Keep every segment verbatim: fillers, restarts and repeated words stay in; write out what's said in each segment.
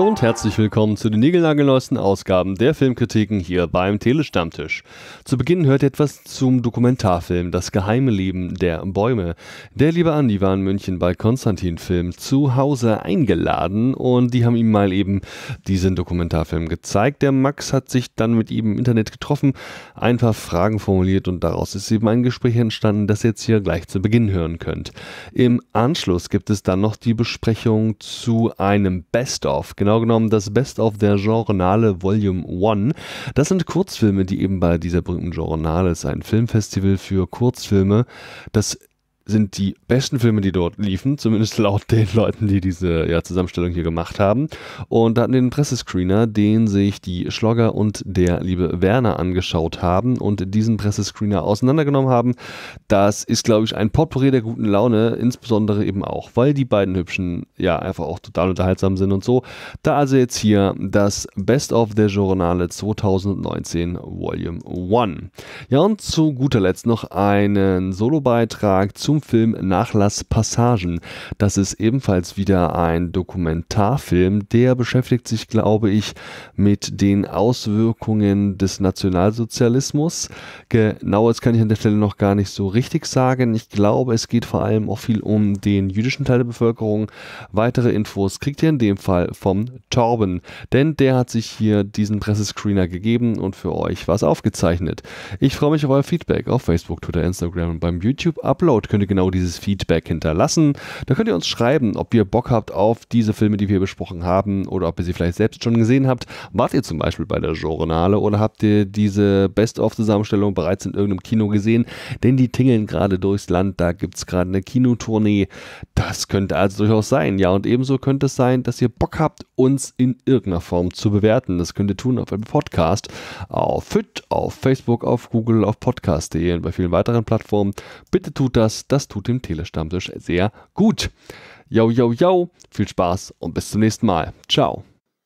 Hallo und herzlich willkommen zu den niegelnagelneuesten Ausgaben der Filmkritiken hier beim Telestammtisch. Zu Beginn hört ihr etwas zum Dokumentarfilm Das geheime Leben der Bäume. Der liebe Andi war in München bei Konstantin Film zu Hause eingeladen und die haben ihm mal eben diesen Dokumentarfilm gezeigt. Der Max hat sich dann mit ihm im Internet getroffen, ein paar Fragen formuliert und daraus ist eben ein Gespräch entstanden, das ihr jetzt hier gleich zu Beginn hören könnt. Im Anschluss gibt es dann noch die Besprechung zu einem Best-of. Genau genommen das Best-of der Genrenale Volume eins. Das sind Kurzfilme, die eben bei dieser berühmten Genrenale ist, ein Filmfestival für Kurzfilme. Das sind die besten Filme, die dort liefen, zumindest laut den Leuten, die diese ja, Zusammenstellung hier gemacht haben. Und da hatten den Pressescreener, den sich die Schlogger und der liebe Werner angeschaut haben und diesen Pressescreener auseinandergenommen haben. Das ist, glaube ich, ein Potpourri der guten Laune, insbesondere eben auch, weil die beiden Hübschen ja einfach auch total unterhaltsam sind und so. Da also jetzt hier das Best-of der Genrenale zwanzig neunzehn Volume eins. Ja, und zu guter Letzt noch einen Solobeitrag zu Zum Film Nachlasspassagen. Das ist ebenfalls wieder ein Dokumentarfilm, der beschäftigt sich, glaube ich, mit den Auswirkungen des Nationalsozialismus. Genaues kann ich an der Stelle noch gar nicht so richtig sagen. Ich glaube, es geht vor allem auch viel um den jüdischen Teil der Bevölkerung. Weitere Infos kriegt ihr in dem Fall vom Torben, denn der hat sich hier diesen Pressescreener gegeben und für euch was aufgezeichnet. Ich freue mich auf euer Feedback auf Facebook, Twitter, Instagram und beim YouTube-Upload könnt ihr genau dieses Feedback hinterlassen. Da könnt ihr uns schreiben, ob ihr Bock habt auf diese Filme, die wir besprochen haben oder ob ihr sie vielleicht selbst schon gesehen habt. Wart ihr zum Beispiel bei der Genrenale oder habt ihr diese Best-of-Zusammenstellung bereits in irgendeinem Kino gesehen? Denn die tingeln gerade durchs Land, da gibt es gerade eine Kinotournee. Das könnte also durchaus sein. Ja, und ebenso könnte es sein, dass ihr Bock habt, uns in irgendeiner Form zu bewerten. Das könnt ihr tun auf einem Podcast, auf F Y T, auf Facebook, auf Google, auf podcast punkt de und bei vielen weiteren Plattformen. Bitte tut das. Das tut dem Telestammtisch sehr gut. Yo, yo, yo. Viel Spaß und bis zum nächsten Mal. Ciao.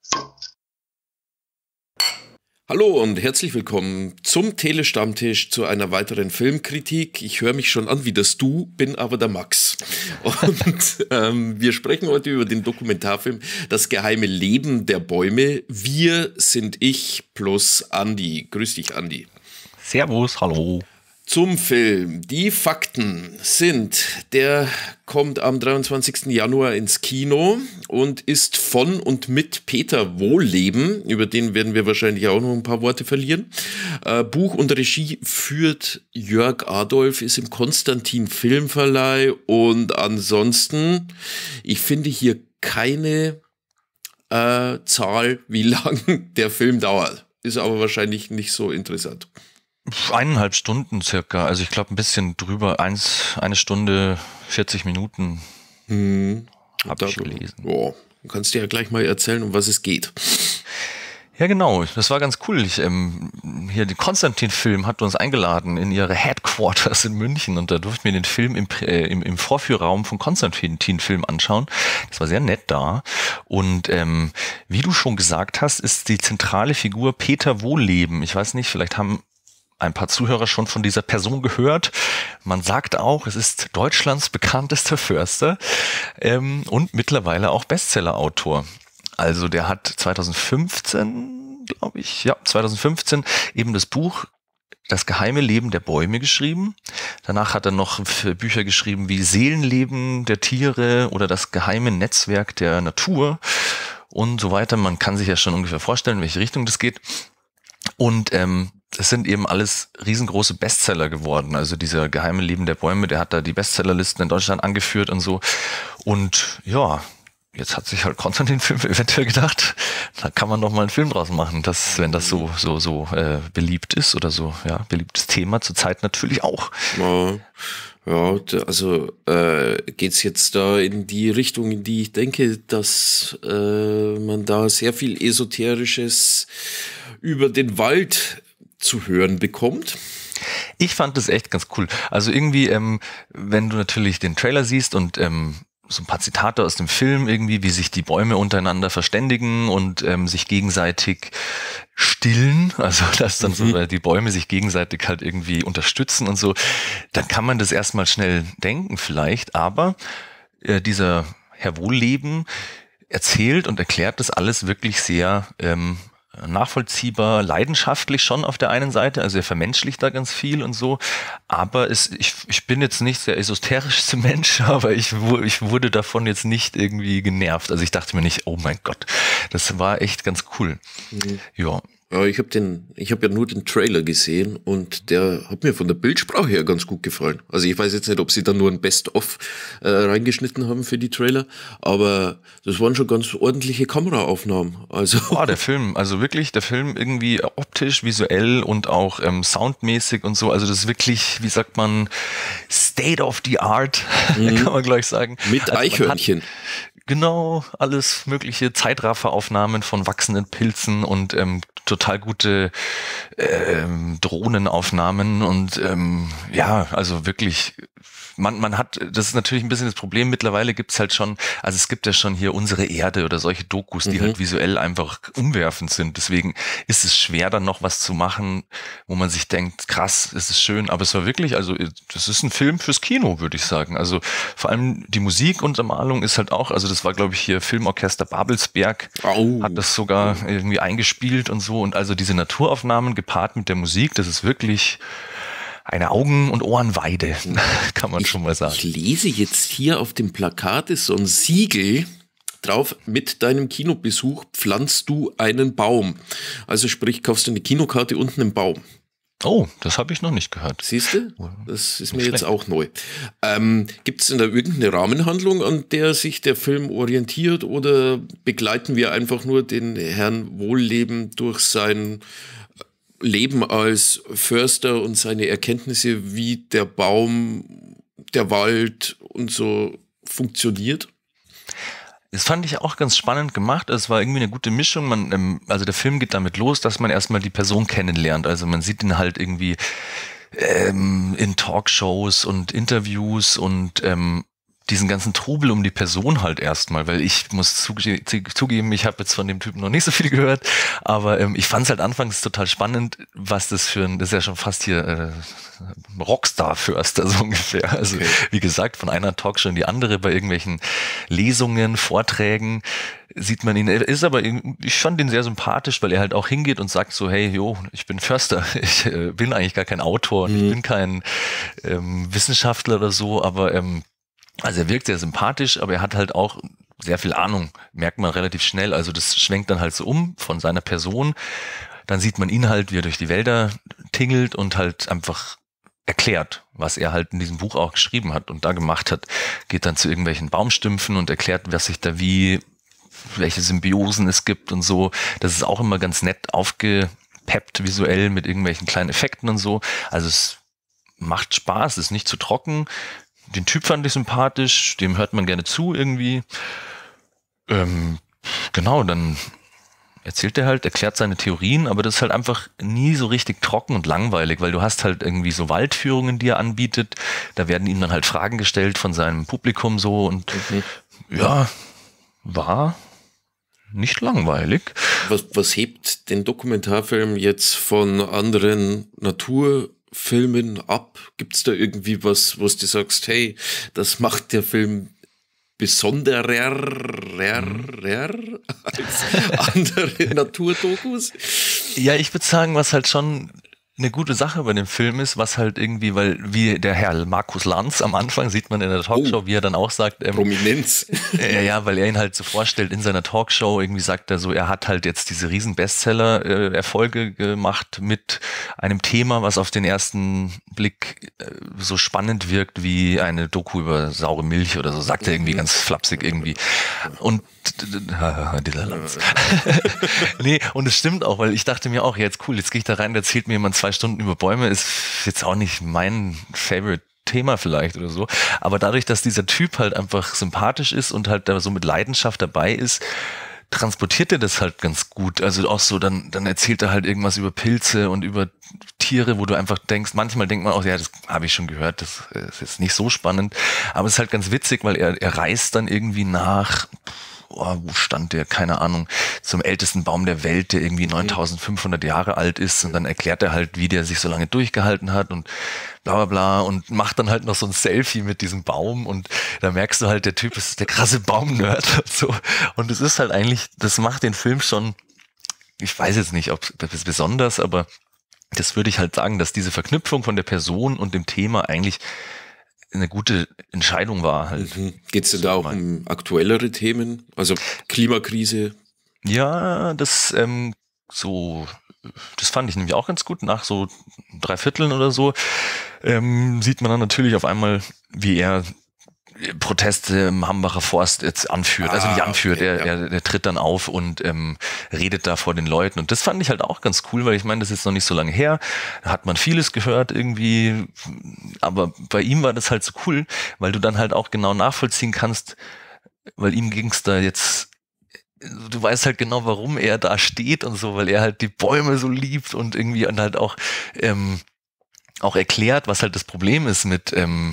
Hallo und herzlich willkommen zum Telestammtisch zu einer weiteren Filmkritik. Ich höre mich schon an wie das Du, bin aber der Max. Und ähm, wir sprechen heute über den Dokumentarfilm Das geheime Leben der Bäume. Wir sind ich plus Andi. Grüß dich, Andi. Servus, hallo. Zum Film. Die Fakten sind, der kommt am dreiundzwanzigsten Januar ins Kino und ist von und mit Peter Wohlleben, über den werden wir wahrscheinlich auch noch ein paar Worte verlieren. Äh, Buch und Regie führt Jörg Adolf, ist im Konstantin Filmverleih und ansonsten, ich finde hier keine äh, Zahl, wie lang der Film dauert. Ist aber wahrscheinlich nicht so interessant. Eineinhalb Stunden circa, also ich glaube ein bisschen drüber, eins, eine Stunde, vierzig Minuten hm. habe ich gelesen. Oh, du kannst dir ja gleich mal erzählen, um was es geht. Ja genau, das war ganz cool. Ich, ähm, hier, die Konstantin-Film hat uns eingeladen in ihre Headquarters in München und da durften wir den Film im, äh, im, im Vorführraum von Konstantin-Film anschauen. Das war sehr nett da und ähm, wie du schon gesagt hast, ist die zentrale Figur Peter Wohlleben. Ich weiß nicht, vielleicht haben ein paar Zuhörer schon von dieser Person gehört. Man sagt auch, es ist Deutschlands bekanntester Förster ähm, und mittlerweile auch Bestsellerautor. Also der hat zweitausendfünfzehn, glaube ich, ja, zweitausendfünfzehn eben das Buch Das geheime Leben der Bäume geschrieben. Danach hat er noch Bücher geschrieben wie Seelenleben der Tiere oder Das geheime Netzwerk der Natur und so weiter. Man kann sich ja schon ungefähr vorstellen, in welche Richtung das geht. Und ähm, das sind eben alles riesengroße Bestseller geworden. Also dieser geheime Leben der Bäume, der hat da die Bestsellerlisten in Deutschland angeführt und so. Und ja, jetzt hat sich halt Konstantin Film eventuell gedacht, da kann man doch mal einen Film draus machen, das, wenn das so so so äh, beliebt ist oder so, ja, beliebtes Thema zurzeit natürlich auch. Ja, ja, also äh, geht's jetzt da in die Richtung, in die ich denke, dass äh, man da sehr viel Esoterisches über den Wald zu hören bekommt. Ich fand das echt ganz cool. Also irgendwie, ähm, wenn du natürlich den Trailer siehst und ähm, so ein paar Zitate aus dem Film irgendwie, wie sich die Bäume untereinander verständigen und ähm, sich gegenseitig stillen, also dass dann mhm. so die Bäume sich gegenseitig halt irgendwie unterstützen und so, dann kann man das erstmal schnell denken vielleicht, aber äh, dieser Herr Wohlleben erzählt und erklärt das alles wirklich sehr ähm, nachvollziehbar, leidenschaftlich schon auf der einen Seite, also er vermenschlicht da ganz viel und so, aber es, ich, ich bin jetzt nicht der esoterischste Mensch, aber ich, ich wurde davon jetzt nicht irgendwie genervt, also ich dachte mir nicht, oh mein Gott, das war echt ganz cool. Mhm. Ja. Ja, ich habe den, ich habe ja nur den Trailer gesehen und der hat mir von der Bildsprache her ganz gut gefallen. Also ich weiß jetzt nicht, ob sie da nur ein Best-of äh, reingeschnitten haben für die Trailer, aber das waren schon ganz ordentliche Kameraaufnahmen. Also oh, der Film, also wirklich, der Film irgendwie optisch, visuell und auch ähm, soundmäßig und so. Also das ist wirklich, wie sagt man, State of the Art, mhm. kann man gleich sagen. Mit also Eichhörnchen. Genau, alles mögliche Zeitrafferaufnahmen von wachsenden Pilzen und ähm, total gute ähm, Drohnenaufnahmen und ähm, ja, also wirklich, man, man hat, das ist natürlich ein bisschen das Problem, mittlerweile gibt's halt schon, also es gibt ja schon hier Unsere Erde oder solche Dokus, die mhm. halt visuell einfach umwerfend sind, deswegen ist es schwer dann noch was zu machen, wo man sich denkt, krass, es ist schön, aber es war wirklich, also das ist ein Film fürs Kino, würde ich sagen, also vor allem die Musik und Untermalung ist halt auch, also das war glaube ich hier Filmorchester Babelsberg, oh. hat das sogar irgendwie eingespielt und so und also diese Naturaufnahmen gepaart mit der Musik, das ist wirklich eine Augen- und Ohrenweide, kann man ich, schon mal sagen. Ich lese jetzt hier auf dem Plakat ist so ein Siegel drauf, mit deinem Kinobesuch pflanzt du einen Baum. Also sprich, kaufst du eine Kinokarte und einen Baum. Oh, das habe ich noch nicht gehört. Siehst du? Das ist mir jetzt auch neu. Ähm, gibt es denn da irgendeine Rahmenhandlung, an der sich der Film orientiert oder begleiten wir einfach nur den Herrn Wohlleben durch sein Leben als Förster und seine Erkenntnisse, wie der Baum, der Wald und so funktioniert? Das fand ich auch ganz spannend gemacht. Es war irgendwie eine gute Mischung. Man, also der Film geht damit los, dass man erstmal die Person kennenlernt. Also man sieht ihn halt irgendwie ähm, in Talkshows und Interviews und ähm, diesen ganzen Trubel um die Person halt erstmal, weil ich muss zuge- zugeben, ich habe jetzt von dem Typen noch nicht so viel gehört, aber ähm, ich fand es halt anfangs total spannend, was das für ein, das ist ja schon fast hier äh, Rockstar-Förster so ungefähr. Also okay. Wie gesagt, von einer Talkshow in die andere bei irgendwelchen Lesungen, Vorträgen sieht man ihn, er ist aber, ich fand ihn sehr sympathisch, weil er halt auch hingeht und sagt so, hey, jo, ich bin Förster, ich äh, bin eigentlich gar kein Autor und mhm. ich bin kein ähm, Wissenschaftler oder so, aber ähm, also er wirkt sehr sympathisch, aber er hat halt auch sehr viel Ahnung, merkt man relativ schnell. Also das schwenkt dann halt so um von seiner Person. Dann sieht man ihn halt, wie er durch die Wälder tingelt und halt einfach erklärt, was er halt in diesem Buch auch geschrieben hat und da gemacht hat. Geht dann zu irgendwelchen Baumstümpfen und erklärt, was sich da wie, welche Symbiosen es gibt und so. Das ist auch immer ganz nett aufgepeppt visuell mit irgendwelchen kleinen Effekten und so. Also es macht Spaß, ist nicht zu trocken. Den Typ fand ich sympathisch, dem hört man gerne zu irgendwie. Ähm, genau, dann erzählt er halt, erklärt seine Theorien, aber das ist halt einfach nie so richtig trocken und langweilig, weil du hast halt irgendwie so Waldführungen, die er anbietet. Da werden ihm dann halt Fragen gestellt von seinem Publikum so und mhm. ja, war nicht langweilig. Was, was hebt den Dokumentarfilm jetzt von anderen Natur Filmen ab? Gibt's da irgendwie was, was du sagst, hey, das macht der Film besonderer mhm. als andere Naturdokus? Ja, ich würde sagen, was halt schon eine gute Sache bei dem Film ist, was halt irgendwie, weil wie der Herr Markus Lanz am Anfang sieht man in der Talkshow, oh, wie er dann auch sagt, ähm, Prominenz. Ja, ja, weil er ihn halt so vorstellt in seiner Talkshow, irgendwie sagt er so, er hat halt jetzt diese riesen Bestseller-Erfolge äh, gemacht mit einem Thema, was auf den ersten Blick äh, so spannend wirkt wie eine Doku über saure Milch oder so, sagt er irgendwie ganz flapsig irgendwie. Und dieser Lanz. Nee, und es stimmt auch, weil ich dachte mir auch, jetzt cool, jetzt gehe ich da rein, da erzählt mir jemand zwei Stunden über Bäume, ist jetzt auch nicht mein Favorite Thema vielleicht oder so, aber dadurch, dass dieser Typ halt einfach sympathisch ist und halt da so mit Leidenschaft dabei ist, transportiert er das halt ganz gut, also auch so, dann, dann erzählt er halt irgendwas über Pilze und über Tiere, wo du einfach denkst, manchmal denkt man auch, ja, das habe ich schon gehört, das ist jetzt nicht so spannend, aber es ist halt ganz witzig, weil er, er reist dann irgendwie nach oh, wo stand der, keine Ahnung, zum ältesten Baum der Welt, der irgendwie neuntausendfünfhundert Jahre alt ist, und dann erklärt er halt, wie der sich so lange durchgehalten hat und bla bla bla und macht dann halt noch so ein Selfie mit diesem Baum, und da merkst du halt, der Typ ist der krasse Baumnerd und so, und es ist halt eigentlich, das macht den Film schon, ich weiß jetzt nicht, ob es besonders, aber das würde ich halt sagen, dass diese Verknüpfung von der Person und dem Thema eigentlich eine gute Entscheidung war halt. Mhm. Geht es denn da auch um aktuellere Themen, also Klimakrise? Ja, das ähm, so, das fand ich nämlich auch ganz gut. Nach so drei Vierteln oder so ähm, sieht man dann natürlich auf einmal, wie er Proteste im Hambacher Forst jetzt anführt, ah, also nicht anführt, okay, er, ja. er, er tritt dann auf und ähm, redet da vor den Leuten, und das fand ich halt auch ganz cool, weil ich meine, das ist jetzt noch nicht so lange her, da hat man vieles gehört irgendwie, aber bei ihm war das halt so cool, weil du dann halt auch genau nachvollziehen kannst, weil ihm ging es da jetzt, du weißt halt genau, warum er da steht und so, weil er halt die Bäume so liebt und irgendwie und halt auch ähm, auch erklärt, was halt das Problem ist mit ähm,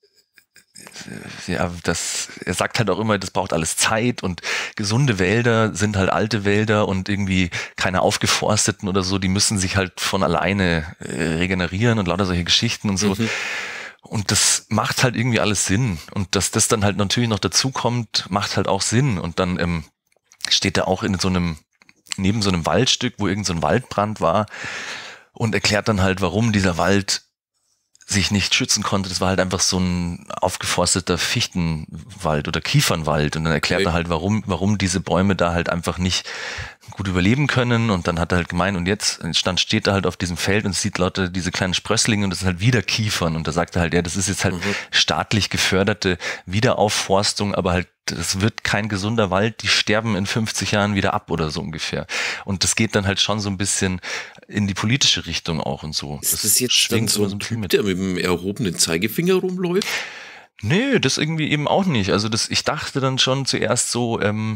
ja, das, er sagt halt auch immer, das braucht alles Zeit, und gesunde Wälder sind halt alte Wälder und irgendwie keine aufgeforsteten oder so, die müssen sich halt von alleine äh, regenerieren und lauter solche Geschichten und so. Mhm. Und das macht halt irgendwie alles Sinn, und dass das dann halt natürlich noch dazu kommt, macht halt auch Sinn, und dann ähm, steht er auch in so einem, neben so einem Waldstück, wo irgend so ein Waldbrand war, und erklärt dann halt, warum dieser Wald sich nicht schützen konnte. Das war halt einfach so ein aufgeforsteter Fichtenwald oder Kiefernwald, und dann erklärt okay. er halt, warum, warum diese Bäume da halt einfach nicht gut überleben können, und dann hat er halt gemeint, und jetzt stand, steht er halt auf diesem Feld und sieht lauter diese kleinen Sprösslinge, und das sind halt wieder Kiefern, und da sagt er halt, ja, das ist jetzt halt mhm. staatlich geförderte Wiederaufforstung, aber halt, das wird kein gesunder Wald, die sterben in fünfzig Jahren wieder ab oder so ungefähr. Und das geht dann halt schon so ein bisschen in die politische Richtung auch und so. Ist das, das jetzt dann so ein Typ, mit. der mit dem erhobenen Zeigefinger rumläuft? Nee, das irgendwie eben auch nicht. Also das, ich dachte dann schon zuerst so, ähm,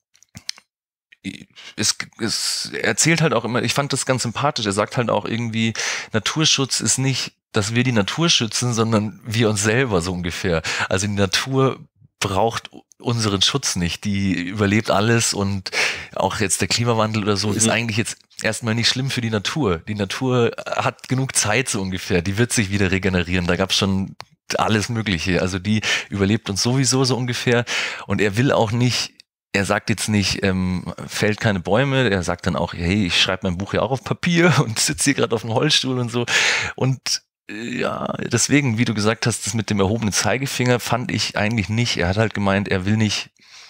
es, es er erzählt halt auch immer, ich fand das ganz sympathisch, er sagt halt auch irgendwie, Naturschutz ist nicht, dass wir die Natur schützen, sondern wir uns selber so ungefähr. Also die Natur braucht unseren Schutz nicht, die überlebt alles, und auch jetzt der Klimawandel oder so mhm. ist eigentlich jetzt erstmal nicht schlimm für die Natur. Die Natur hat genug Zeit so ungefähr, die wird sich wieder regenerieren, da gab es schon alles Mögliche, also die überlebt uns sowieso so ungefähr, und er will auch nicht, er sagt jetzt nicht, ähm, fällt keine Bäume, er sagt dann auch, hey, ich schreibe mein Buch ja auch auf Papier und sitze hier gerade auf dem Holzstuhl und so, und ja, deswegen, wie du gesagt hast, das mit dem erhobenen Zeigefinger fand ich eigentlich nicht. Er hat halt gemeint, er will nicht,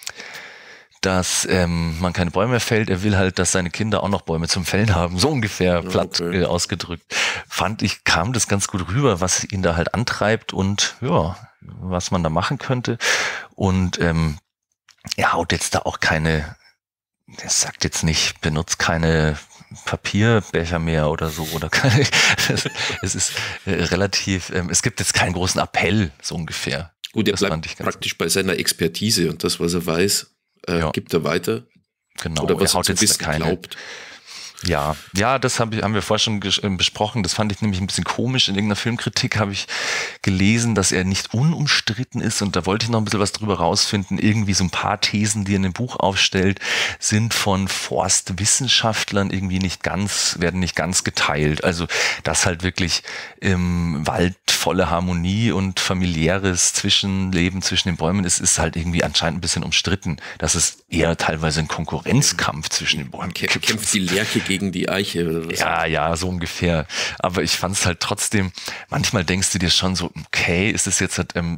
dass ähm, man keine Bäume fällt. Er will halt, dass seine Kinder auch noch Bäume zum Fällen haben. So ungefähr platt okay. äh, ausgedrückt. Fand ich, kam das ganz gut rüber, was ihn da halt antreibt und ja, was man da machen könnte. Und ähm, er haut jetzt da auch keine, er sagt jetzt nicht, benutzt keine Papierbecher mehr oder so, oder keine, es, es ist äh, relativ, ähm, es gibt jetzt keinen großen Appell, so ungefähr. Gut, er das bleibt praktisch bei seiner Expertise, und das, was er weiß, äh, ja. gibt er weiter. Genau, oder was er haut er jetzt wissen keine, glaubt. Ja, ja, das hab ich, haben wir vorher schon ges- besprochen. Das fand ich nämlich ein bisschen komisch. In irgendeiner Filmkritik habe ich gelesen, dass er nicht unumstritten ist. Und da wollte ich noch ein bisschen was drüber rausfinden. Irgendwie so ein paar Thesen, die er in dem Buch aufstellt, sind von Forstwissenschaftlern irgendwie nicht ganz, werden nicht ganz geteilt. Also, dass halt wirklich im Wald volle Harmonie und familiäres Zwischenleben zwischen den Bäumen ist, ist halt irgendwie anscheinend ein bisschen umstritten. Dass es eher teilweise ein Konkurrenzkampf zwischen den Bäumen gibt. Kämpft die Lerche gegen die Eiche oder was? Ja, ja, so ungefähr. Aber ich fand es halt trotzdem, manchmal denkst du dir schon so, okay, ist es jetzt halt ähm,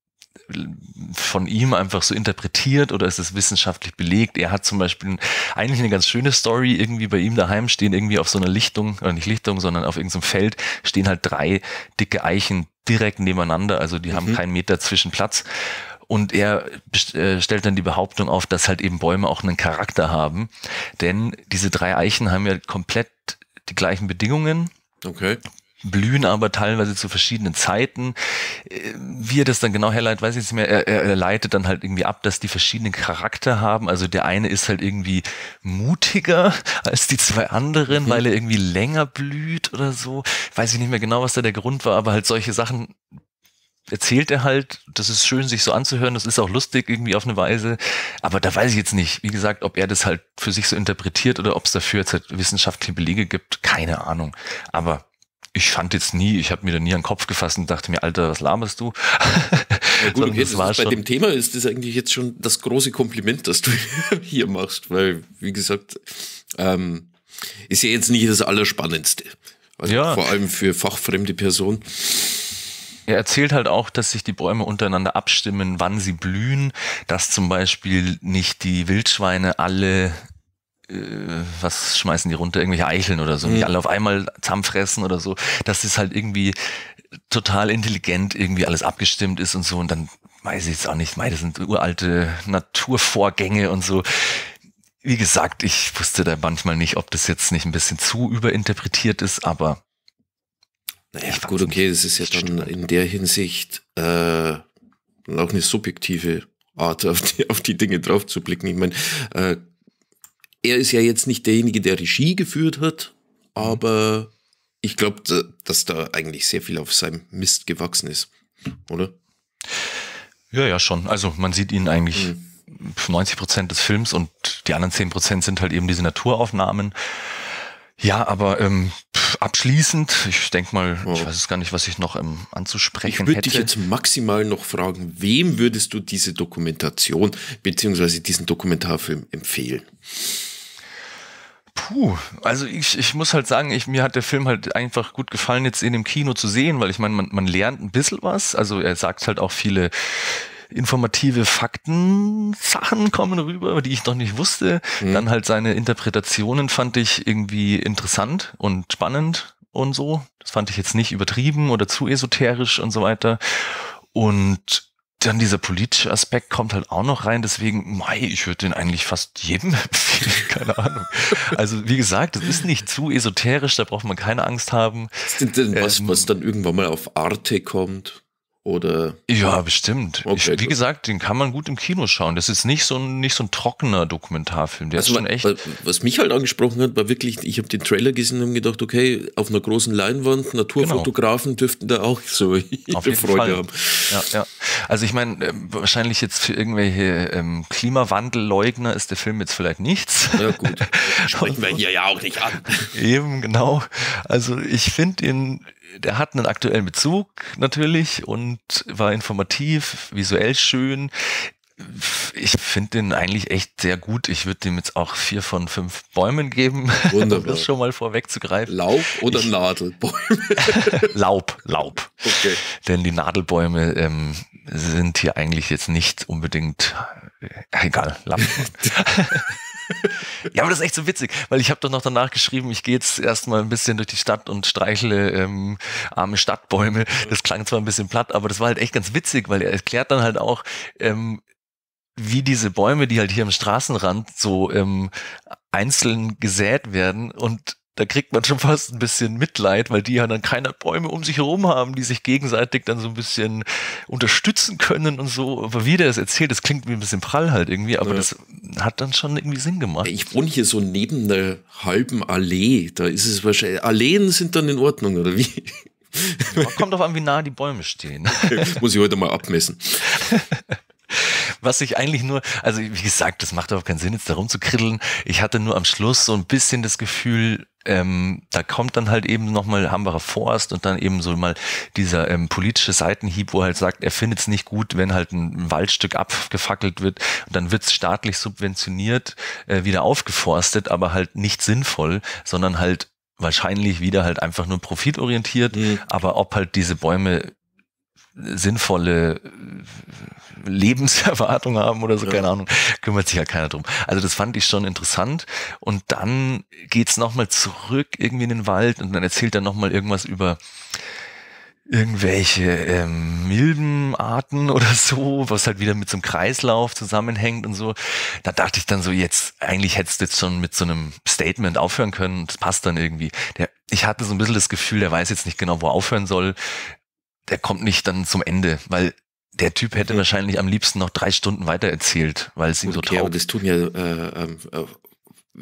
von ihm einfach so interpretiert oder ist es wissenschaftlich belegt? Er hat zum Beispiel eigentlich eine ganz schöne Story, irgendwie bei ihm daheim stehen irgendwie auf so einer Lichtung, oder nicht Lichtung, sondern auf irgendeinem Feld stehen halt drei dicke Eichen direkt nebeneinander, also die mhm. haben keinen Meter zwischen Platz. Und er äh, stellt dann die Behauptung auf, dass halt eben Bäume auch einen Charakter haben. Denn diese drei Eichen haben ja komplett die gleichen Bedingungen. Okay. Blühen aber teilweise zu verschiedenen Zeiten. Wie er das dann genau herleitet, weiß ich nicht mehr. Er, er, er leitet dann halt irgendwie ab, dass die verschiedenen Charakter haben. Also der eine ist halt irgendwie mutiger als die zwei anderen, mhm. weil er irgendwie länger blüht oder so. Weiß ich nicht mehr genau, was da der Grund war, aber halt solche Sachen erzählt er halt, das ist schön, sich so anzuhören, das ist auch lustig irgendwie auf eine Weise, aber da weiß ich jetzt nicht, wie gesagt, ob er das halt für sich so interpretiert oder ob es dafür jetzt halt wissenschaftliche Belege gibt, keine Ahnung, aber ich fand jetzt nie, ich habe mir da nie an den Kopf gefasst und dachte mir, Alter, was laberst du? Ja gut, okay, das das ist, bei dem Thema ist das eigentlich jetzt schon das große Kompliment, das du hier machst, weil, wie gesagt, ähm, ist ja jetzt nicht das Allerspannendste. Also ja. Vor allem für fachfremde Personen. Er erzählt halt auch, dass sich die Bäume untereinander abstimmen, wann sie blühen, dass zum Beispiel nicht die Wildschweine alle, äh, was schmeißen die runter, irgendwelche Eicheln oder so, mhm. nicht alle auf einmal zusammenfressen oder so, dass es halt irgendwie total intelligent irgendwie alles abgestimmt ist und so, und dann weiß ich jetzt auch nicht, das sind uralte Naturvorgänge und so. Wie gesagt, ich wusste da manchmal nicht, ob das jetzt nicht ein bisschen zu überinterpretiert ist, aber naja, gut, okay, das ist ja dann in der Hinsicht äh, auch eine subjektive Art, auf die, auf die Dinge drauf zu blicken. Ich meine, äh, er ist ja jetzt nicht derjenige, der Regie geführt hat, aber ich glaube, dass da eigentlich sehr viel auf seinem Mist gewachsen ist, oder? Ja, ja, schon. Also man sieht ihn eigentlich mhm. neunzig Prozent des Films und die anderen zehn Prozent sind halt eben diese Naturaufnahmen. Ja, aber ähm, abschließend, ich denke mal, oh. ich weiß es gar nicht, was ich noch ähm, anzusprechen hätte. Ich würde dich jetzt maximal noch fragen, wem würdest du diese Dokumentation beziehungsweise diesen Dokumentarfilm empfehlen? Puh, also ich, ich muss halt sagen, ich, mir hat der Film halt einfach gut gefallen, jetzt in dem Kino zu sehen, weil ich meine, man, man lernt ein bisschen was. Also er sagt halt auch viele informative Fakten-Sachen kommen rüber, die ich noch nicht wusste. Mhm. Dann halt seine Interpretationen fand ich irgendwie interessant und spannend und so. Das fand ich jetzt nicht übertrieben oder zu esoterisch und so weiter. Und dann dieser politische Aspekt kommt halt auch noch rein, deswegen, mei, ich würde den eigentlich fast jedem empfehlen, keine Ahnung. Also wie gesagt, das ist nicht zu esoterisch, da braucht man keine Angst haben. Ist denn was, ähm, was dann irgendwann mal auf Arte kommt? Oder? Ja, bestimmt. Okay, ich, wie gut. gesagt, den kann man gut im Kino schauen. Das ist nicht so ein, nicht so ein trockener Dokumentarfilm. Der also, ist schon echt. Was mich halt angesprochen hat, war wirklich, ich habe den Trailer gesehen und gedacht, okay, auf einer großen Leinwand, Naturfotografen genau. dürften da auch so auf jeden Freude Fall. haben. Ja, ja. Also ich meine, äh, wahrscheinlich jetzt für irgendwelche ähm, Klimawandelleugner ist der Film jetzt vielleicht nichts. Ja gut, das sprechen wir hier ja auch nicht an. Eben, genau. Also ich finde ihn, der hat einen aktuellen Bezug natürlich und war informativ, visuell schön. Ich finde den eigentlich echt sehr gut. Ich würde dem jetzt auch vier von fünf Bäumen geben, um das schon mal vorwegzugreifen. Laub oder ich, Nadelbäume? Laub, Laub. Okay. Denn die Nadelbäume ähm, sind hier eigentlich jetzt nicht unbedingt, äh, egal, Lappen. Ja, aber das ist echt so witzig, weil ich habe doch noch danach geschrieben, ich gehe jetzt erstmal ein bisschen durch die Stadt und streichle ähm, arme Stadtbäume. Das klang zwar ein bisschen platt, aber das war halt echt ganz witzig, weil er erklärt dann halt auch, ähm, wie diese Bäume, die halt hier am Straßenrand so ähm, einzeln gesät werden, und da kriegt man schon fast ein bisschen Mitleid, weil die ja dann keine Bäume um sich herum haben, die sich gegenseitig dann so ein bisschen unterstützen können und so. Aber wie der es erzählt, das klingt wie ein bisschen prall halt irgendwie, aber ja. das hat dann schon irgendwie Sinn gemacht. Ich wohne hier so neben einer halben Allee, da ist es wahrscheinlich, Alleen sind dann in Ordnung, oder wie? Ja, kommt auf an, wie nah die Bäume stehen. Muss ich heute mal abmessen. Was ich eigentlich nur, also wie gesagt, das macht auch keinen Sinn, jetzt da rumzukriddeln. Ich hatte nur am Schluss so ein bisschen das Gefühl, ähm, da kommt dann halt eben nochmal Hambacher Forst und dann eben so mal dieser ähm, politische Seitenhieb, wo er halt sagt, er findet es nicht gut, wenn halt ein Waldstück abgefackelt wird und dann wird es staatlich subventioniert, äh, wieder aufgeforstet, aber halt nicht sinnvoll, sondern halt wahrscheinlich wieder halt einfach nur profitorientiert, mhm. aber ob halt diese Bäume sinnvolle Lebenserwartung haben oder so, ja. keine Ahnung, kümmert sich halt keiner drum. Also das fand ich schon interessant, und dann geht's nochmal zurück irgendwie in den Wald und dann erzählt er nochmal irgendwas über irgendwelche ähm, Milbenarten oder so, was halt wieder mit so einem Kreislauf zusammenhängt und so. Da dachte ich dann so, jetzt, eigentlich hättest du jetzt schon mit so einem Statement aufhören können, das passt dann irgendwie. Der, ich hatte so ein bisschen das Gefühl, der weiß jetzt nicht genau, wo er aufhören soll. Der kommt nicht dann zum Ende, weil der Typ hätte ja. wahrscheinlich am liebsten noch drei Stunden weiter erzählt, weil es ihm okay, so traurig aber das tun ja, äh, äh,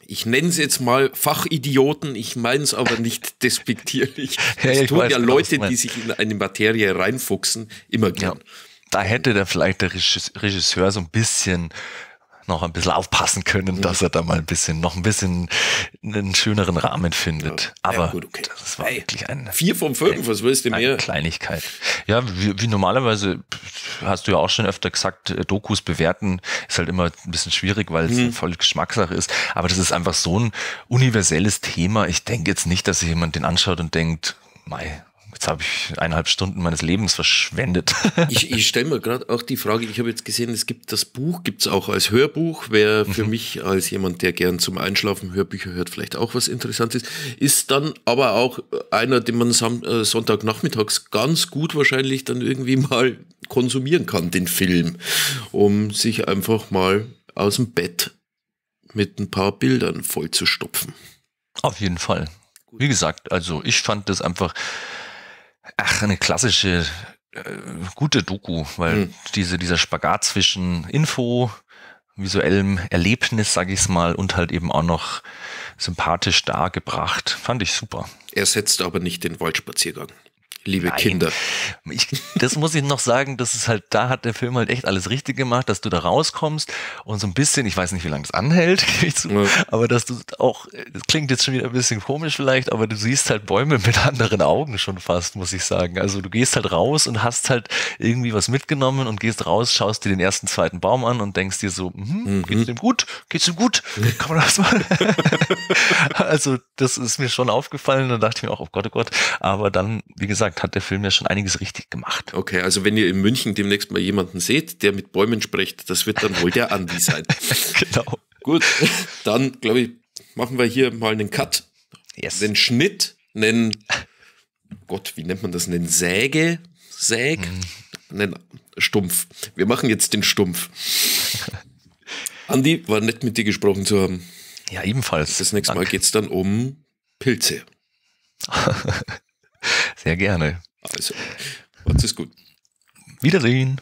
ich nenne es jetzt mal Fachidioten, ich meine es aber nicht despektierlich. Ja, Es ich tun weiß ja genau, was Leute, du meinst. die sich in eine Materie reinfuchsen, immer gern. Ja. Da hätte dann vielleicht der Regis- Regisseur so ein bisschen noch ein bisschen aufpassen können, dass er da mal ein bisschen, noch ein bisschen einen schöneren Rahmen findet. Ja, Aber ja, gut, okay. das war Hey, wirklich ein, Vier von fünf, was willst du eine mehr? Kleinigkeit. Ja, wie, wie normalerweise, hast du ja auch schon öfter gesagt, äh, Dokus bewerten ist halt immer ein bisschen schwierig, weil es eine voll Geschmackssache ist. Aber das ist einfach so ein universelles Thema. Ich denke jetzt nicht, dass sich jemand den anschaut und denkt, mei, jetzt habe ich eineinhalb Stunden meines Lebens verschwendet. Ich, ich stelle mir gerade auch die Frage, ich habe jetzt gesehen, es gibt das Buch, gibt es auch als Hörbuch, wäre für mhm. mich als jemand, der gern zum Einschlafen Hörbücher hört, vielleicht auch was Interessantes. Ist dann aber auch einer, den man Sam- äh, Sonntagnachmittags ganz gut wahrscheinlich dann irgendwie mal konsumieren kann, den Film, um sich einfach mal aus dem Bett mit ein paar Bildern vollzustopfen. Auf jeden Fall. Wie gesagt, also ich fand das einfach Ach, eine klassische, äh, gute Doku, weil hm. diese, dieser Spagat zwischen Info, visuellem Erlebnis, sag ich's mal, und halt eben auch noch sympathisch dargebracht, fand ich super. Er setzt aber nicht den Waldspaziergang. Liebe Nein. Kinder. Ich, das muss ich noch sagen, das ist halt, da hat der Film halt echt alles richtig gemacht, dass du da rauskommst und so ein bisschen, ich weiß nicht, wie lange es anhält, ja. aber dass du auch, das klingt jetzt schon wieder ein bisschen komisch vielleicht, aber du siehst halt Bäume mit anderen Augen schon fast, muss ich sagen. Also du gehst halt raus und hast halt irgendwie was mitgenommen und gehst raus, schaust dir den ersten, zweiten Baum an und denkst dir so, mh, mhm. geht's dem gut? Geht's dem gut? Kann man das mal? Also das ist mir schon aufgefallen und dachte ich mir auch, oh Gott, oh Gott, aber dann, wie gesagt, hat der Film ja schon einiges richtig gemacht. Okay, also wenn ihr in München demnächst mal jemanden seht, der mit Bäumen spricht, das wird dann wohl der Andi sein. Genau. Gut, dann glaube ich, machen wir hier mal einen Cut, Yes. einen Schnitt, einen, Gott, wie nennt man das, einen Säge, Säg, hm. einen Stumpf. Wir machen jetzt den Stumpf. Andi, war nett mit dir gesprochen zu haben. Ja, ebenfalls. Das nächste Dank. Mal geht es dann um Pilze. Sehr gerne. Also, macht's es gut. Wiedersehen.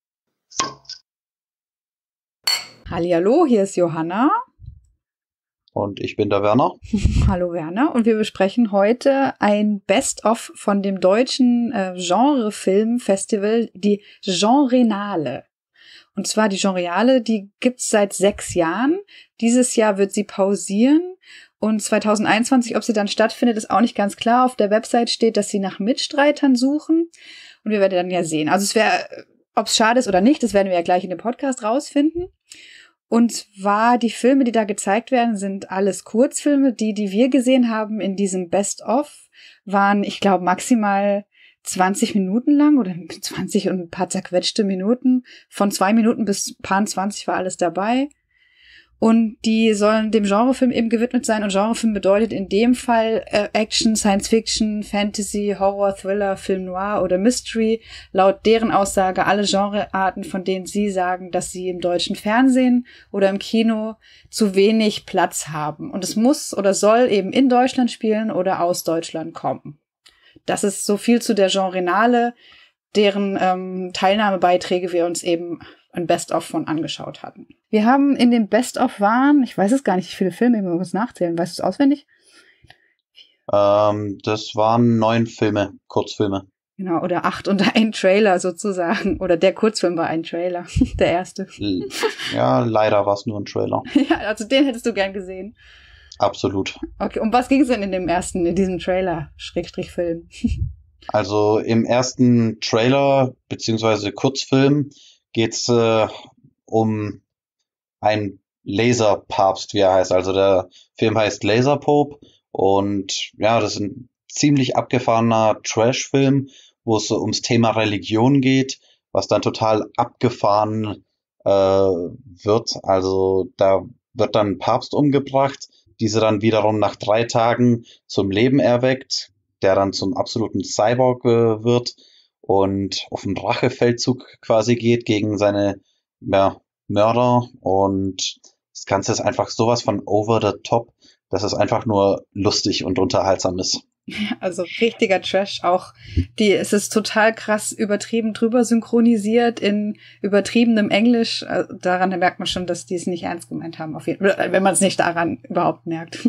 Hallihallo, hier ist Johanna. Und ich bin der Werner. Hallo Werner. Und wir besprechen heute ein Best-of von dem deutschen äh, Genrefilmfestival, die Genrenale. Und zwar die Genreale, die gibt's seit sechs Jahren. Dieses Jahr wird sie pausieren. Und zwanzig einundzwanzig, ob sie dann stattfindet, ist auch nicht ganz klar. Auf der Website steht, dass sie nach Mitstreitern suchen. Und wir werden dann ja sehen. Also es wäre, ob es schade ist oder nicht, das werden wir ja gleich in dem Podcast rausfinden. Und zwar die Filme, die da gezeigt werden, sind alles Kurzfilme. Die, die wir gesehen haben in diesem Best-of, waren, ich glaube, maximal zwanzig Minuten lang oder zwanzig und ein paar zerquetschte Minuten. Von zwei Minuten bis paar zwanzig war alles dabei. Und die sollen dem Genrefilm eben gewidmet sein. Und Genrefilm bedeutet in dem Fall äh, Action, Science Fiction, Fantasy, Horror, Thriller, Film Noir oder Mystery. Laut deren Aussage alle Genrearten, von denen sie sagen, dass sie im deutschen Fernsehen oder im Kino zu wenig Platz haben. Und es muss oder soll eben in Deutschland spielen oder aus Deutschland kommen. Das ist so viel zu der Genrenale, deren ähm, Teilnahmebeiträge wir uns eben ein Best-of von angeschaut hatten. Wir haben in dem Best-of waren, ich weiß es gar nicht, wie viele Filme, ich muss es nachzählen, weißt du es auswendig? Ähm, das waren neun Filme, Kurzfilme. Genau, oder acht und ein Trailer sozusagen. Oder der Kurzfilm war ein Trailer, der erste. Ja, leider war es nur ein Trailer. Ja, also den hättest du gern gesehen. Absolut. Okay, um was ging es denn in dem ersten, in diesem Trailer, Schrägstrich Film? Also im ersten Trailer, beziehungsweise Kurzfilm, geht's äh, um einen Laserpapst, wie er heißt. Also der Film heißt Laserpope und ja, das ist ein ziemlich abgefahrener Trash-Film, wo es so ums Thema Religion geht, was dann total abgefahren äh, wird. Also da wird dann ein Papst umgebracht, dieser dann wiederum nach drei Tagen zum Leben erweckt, der dann zum absoluten Cyborg äh, wird und auf einen Rachefeldzug quasi geht gegen seine ja, Mörder. Und das Ganze ist einfach sowas von over the top, dass es einfach nur lustig und unterhaltsam ist. Also richtiger Trash auch. Die, es ist total krass übertrieben drüber synchronisiert in übertriebenem Englisch. Also daran merkt man schon, dass die es nicht ernst gemeint haben, auf jeden Fall, wenn man es nicht daran überhaupt merkt.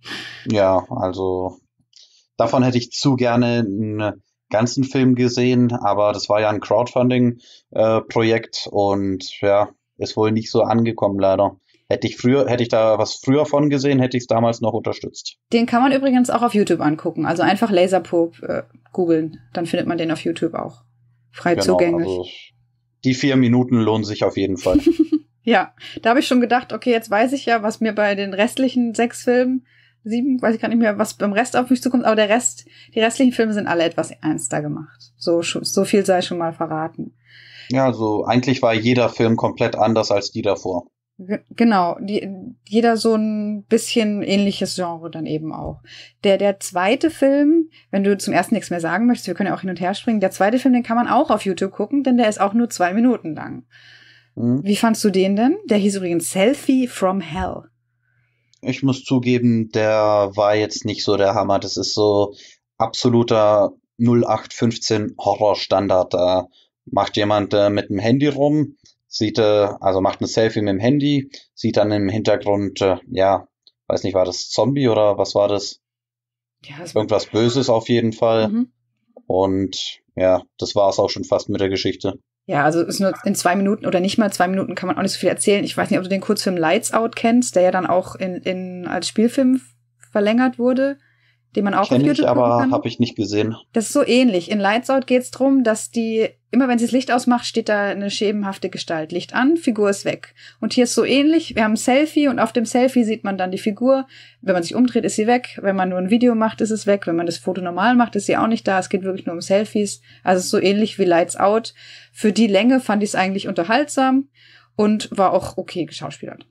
Ja, also davon hätte ich zu gerne einen ganzen Film gesehen, aber das war ja ein Crowdfunding-Projekt äh, und ja, ist wohl nicht so angekommen leider. Hätte ich früher, hätte ich da was früher von gesehen, hätte ich es damals noch unterstützt. Den kann man übrigens auch auf YouTube angucken. Also einfach Laserpope äh, googeln, dann findet man den auf YouTube auch. Frei Genau, zugänglich. also die vier Minuten lohnen sich auf jeden Fall. Ja, da habe ich schon gedacht, okay, jetzt weiß ich ja, was mir bei den restlichen sechs Filmen, sieben, weiß ich gar nicht mehr, was beim Rest auf mich zukommt, aber der Rest, die restlichen Filme sind alle etwas ernster gemacht. So, so viel sei schon mal verraten. Ja, also eigentlich war jeder Film komplett anders als die davor. Genau, die, jeder so ein bisschen ähnliches Genre dann eben auch. Der, der zweite Film, wenn du zum ersten nichts mehr sagen möchtest, wir können ja auch hin und her springen, der zweite Film, den kann man auch auf YouTube gucken, denn der ist auch nur zwei Minuten lang. Mhm. Wie fandst du den denn? Der hieß übrigens Selfie from Hell. Ich muss zugeben, der war jetzt nicht so der Hammer. Das ist so absoluter null acht fünfzehn Horror-Standard. Da macht jemand äh, mit dem Handy rum, sieht, äh, also macht ein Selfie mit dem Handy, sieht dann im Hintergrund, äh, ja, weiß nicht, war das Zombie oder was war das? Ja, das Irgendwas Böses auf jeden Fall. Mhm. Und ja, das war es auch schon fast mit der Geschichte. Ja, also ist nur in zwei Minuten oder nicht mal zwei Minuten kann man auch nicht so viel erzählen. Ich weiß nicht, ob du den Kurzfilm Lights Out kennst, der ja dann auch in, in als Spielfilm verlängert wurde, den man auch Kenn auf YouTube ich, aber habe ich nicht gesehen. Das ist so ähnlich. In Lights Out geht es darum, dass die, immer wenn sie das Licht ausmacht, steht da eine schemenhafte Gestalt. Licht an, Figur ist weg. Und hier ist so ähnlich. Wir haben ein Selfie und auf dem Selfie sieht man dann die Figur. Wenn man sich umdreht, ist sie weg. Wenn man nur ein Video macht, ist es weg. Wenn man das Foto normal macht, ist sie auch nicht da. Es geht wirklich nur um Selfies. Also es ist so ähnlich wie Lights Out. Für die Länge fand ich es eigentlich unterhaltsam und war auch okay geschauspielert.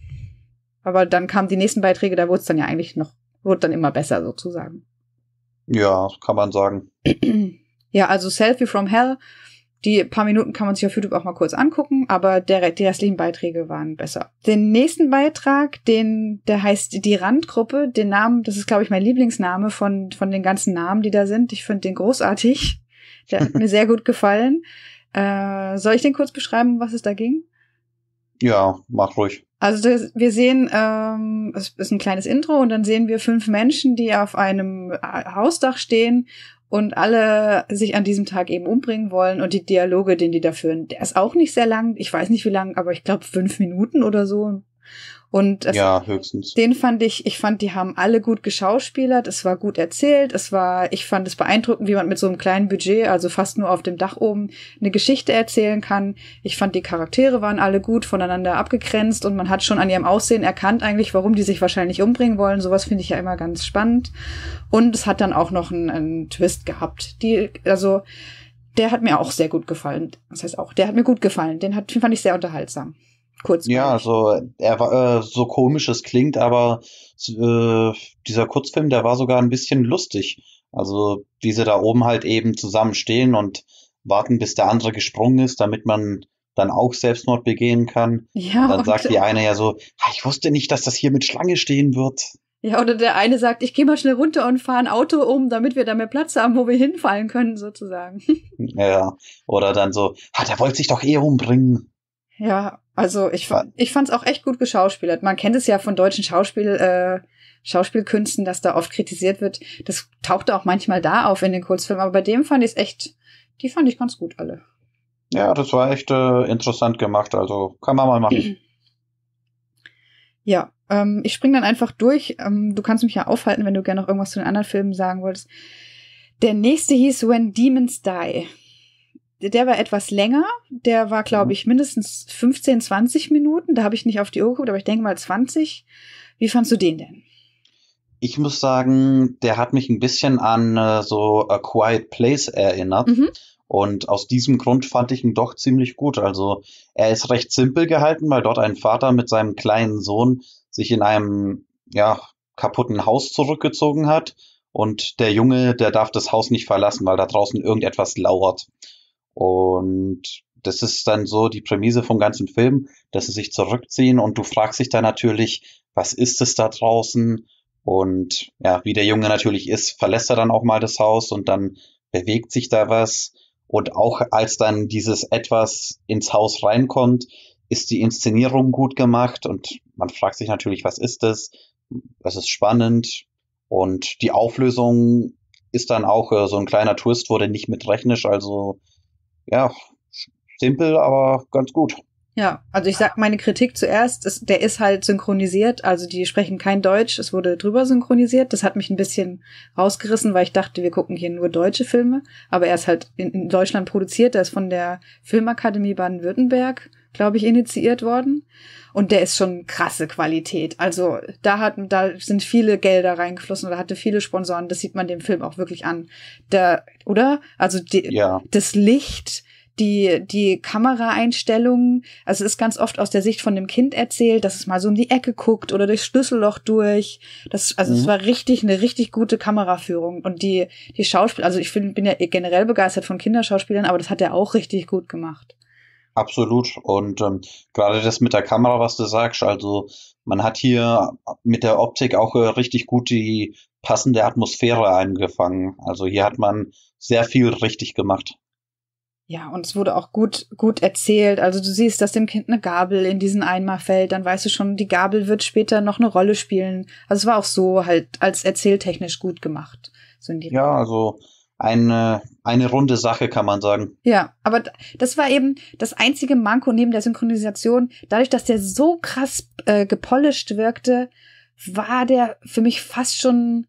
Aber dann kamen die nächsten Beiträge, da wurde es dann ja eigentlich noch Wird dann immer besser, sozusagen. Ja, kann man sagen. Ja, also Selfie from Hell, die paar Minuten kann man sich auf YouTube auch mal kurz angucken, aber der, die restlichen Beiträge waren besser. Den nächsten Beitrag, den, der heißt Die Randgruppe, den Namen, das ist, glaube ich, mein Lieblingsname von, von den ganzen Namen, die da sind. Ich finde den großartig. Der hat mir sehr gut gefallen. Äh, soll ich den kurz beschreiben, was es da ging? Ja, mach ruhig. Also das, wir sehen, ähm, es ist ein kleines Intro und dann sehen wir fünf Menschen, die auf einem Hausdach stehen und alle sich an diesem Tag eben umbringen wollen und die Dialoge, den die da führen, der ist auch nicht sehr lang, ich weiß nicht wie lang, aber ich glaube fünf Minuten oder so. Und es, ja, höchstens. Den fand ich, ich fand, die haben alle gut geschauspielert, es war gut erzählt, es war, ich fand es beeindruckend, wie man mit so einem kleinen Budget, also fast nur auf dem Dach oben, eine Geschichte erzählen kann. Ich fand, die Charaktere waren alle gut voneinander abgegrenzt und man hat schon an ihrem Aussehen erkannt eigentlich, warum die sich wahrscheinlich umbringen wollen. Sowas finde ich ja immer ganz spannend. Und es hat dann auch noch einen, einen Twist gehabt. Die, also, der hat mir auch sehr gut gefallen. Das heißt auch, der hat mir gut gefallen. Den hat, den fand ich sehr unterhaltsam. Kurz. Ja, also er war äh, so komisch es klingt, aber äh, dieser Kurzfilm, der war sogar ein bisschen lustig. Also wie sie da oben halt eben zusammen stehen und warten, bis der andere gesprungen ist, damit man dann auch Selbstmord begehen kann. Ja, dann sagt die eine ja so, ich wusste nicht, dass das hier mit Schlange stehen wird. Ja, oder der eine sagt, ich gehe mal schnell runter und fahre ein Auto um, damit wir da mehr Platz haben, wo wir hinfallen können, sozusagen. Ja, oder dann so, ah, der wollte sich doch eh umbringen. Ja, also ich, ich fand es auch echt gut geschauspielert. Man kennt es ja von deutschen Schauspiel, äh, Schauspielkünsten, dass da oft kritisiert wird. Das tauchte auch manchmal da auf in den Kurzfilmen, aber bei dem fand ich es echt, die fand ich ganz gut alle. Ja, das war echt äh, interessant gemacht, also kann man mal machen. Ja, ähm, ich spring dann einfach durch. Ähm, du kannst mich ja aufhalten, wenn du gerne noch irgendwas zu den anderen Filmen sagen wolltest. Der nächste hieß When Demons Die. Der war etwas länger. Der war, glaube ich, mindestens fünfzehn, zwanzig Minuten. Da habe ich nicht auf die Uhr geguckt, aber ich denke mal zwanzig. Wie fandst du den denn? Ich muss sagen, der hat mich ein bisschen an äh, so A Quiet Place erinnert. Mhm. Und aus diesem Grund fand ich ihn doch ziemlich gut. Also er ist recht simpel gehalten, weil dort ein Vater mit seinem kleinen Sohn sich in einem ja kaputten Haus zurückgezogen hat. Und der Junge, der darf das Haus nicht verlassen, weil da draußen irgendetwas lauert. Und das ist dann so die Prämisse vom ganzen Film, dass sie sich zurückziehen und du fragst dich dann natürlich, was ist es da draußen? Und ja, wie der Junge natürlich ist, verlässt er dann auch mal das Haus und dann bewegt sich da was. Und auch als dann dieses Etwas ins Haus reinkommt, ist die Inszenierung gut gemacht und man fragt sich natürlich, was ist das? Das ist spannend und die Auflösung ist dann auch äh, so ein kleiner Twist, wo du nicht mit rechnest, also ja, simpel, aber ganz gut. Ja, also ich sag meine Kritik zuerst, ist, der ist halt synchronisiert, also die sprechen kein Deutsch, es wurde drüber synchronisiert, das hat mich ein bisschen rausgerissen, weil ich dachte, wir gucken hier nur deutsche Filme, aber er ist halt in, in Deutschland produziert, der ist von der Filmakademie Baden-Württemberg, glaube ich, initiiert worden und der ist schon krasse Qualität, also da hat, da sind viele Gelder reingeflossen oder hatte viele Sponsoren, das sieht man dem Film auch wirklich an, da, oder? Also die, Ja. das Licht, die die Kameraeinstellungen, also es ist ganz oft aus der Sicht von dem Kind erzählt, dass es mal so in die Ecke guckt oder durchs Schlüsselloch durch. Das, also mhm. es war richtig eine richtig gute Kameraführung und die die Schauspieler, also ich find, bin ja generell begeistert von Kinderschauspielern, aber das hat er auch richtig gut gemacht. Absolut. Und ähm, gerade das mit der Kamera, was du sagst, also man hat hier mit der Optik auch äh, richtig gut die passende Atmosphäre eingefangen. Also hier hat man sehr viel richtig gemacht. Ja, und es wurde auch gut gut erzählt. Also du siehst, dass dem Kind eine Gabel in diesen Eimer fällt, dann weißt du schon, die Gabel wird später noch eine Rolle spielen. Also es war auch so halt als erzähltechnisch gut gemacht. So in die Ja, also eine, eine runde Sache, kann man sagen. Ja, aber das war eben das einzige Manko neben der Synchronisation. Dadurch, dass der so krass äh, gepolished wirkte, war der für mich fast schon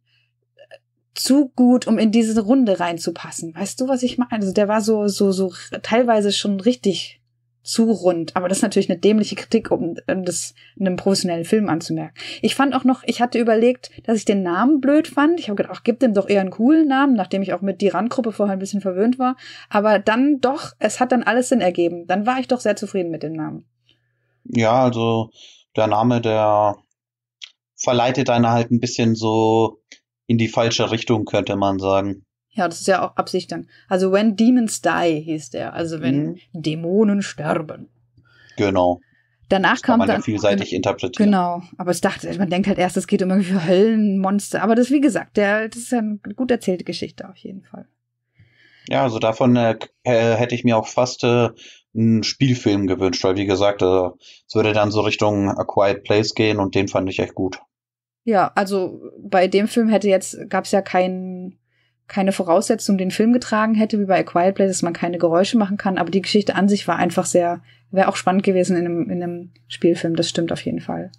zu gut, um in diese Runde reinzupassen. Weißt du, was ich meine? Also der war so, so, so teilweise schon richtig zu rund. Aber das ist natürlich eine dämliche Kritik, um das in einem professionellen Film anzumerken. Ich fand auch noch, ich hatte überlegt, dass ich den Namen blöd fand. Ich habe gedacht, ach, gib dem doch eher einen coolen Namen, nachdem ich auch mit die Randgruppe vorher ein bisschen verwöhnt war. Aber dann doch, es hat dann alles Sinn ergeben. Dann war ich doch sehr zufrieden mit dem Namen. Ja, also der Name, der verleitet einen halt ein bisschen so in die falsche Richtung, könnte man sagen. Ja, das ist ja auch Absicht dann. Also When Demons Die hieß der. Also wenn mhm. Dämonen sterben. Genau. Danach das kam kann man dann, ja vielseitig interpretieren. Genau. Aber es dachte, man denkt halt erst, es geht um irgendwie Höllenmonster. Aber das, wie gesagt, der, das ist ja eine gut erzählte Geschichte auf jeden Fall. Ja, also davon äh, hätte ich mir auch fast äh, einen Spielfilm gewünscht, weil wie gesagt, äh, es würde dann so Richtung A Quiet Place gehen und den fand ich echt gut. Ja, also bei dem Film hätte jetzt, gab es ja kein, keine Voraussetzung, den Film getragen hätte, wie bei A Quiet Place, dass man keine Geräusche machen kann, aber die Geschichte an sich war einfach sehr, wäre auch spannend gewesen in einem, in einem Spielfilm, das stimmt auf jeden Fall.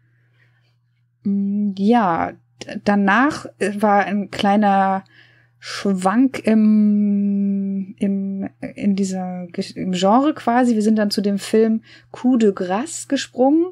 Ja, danach war ein kleiner Schwank im, im, in dieser, im Genre quasi. Wir sind dann zu dem Film Coup de Grâce gesprungen.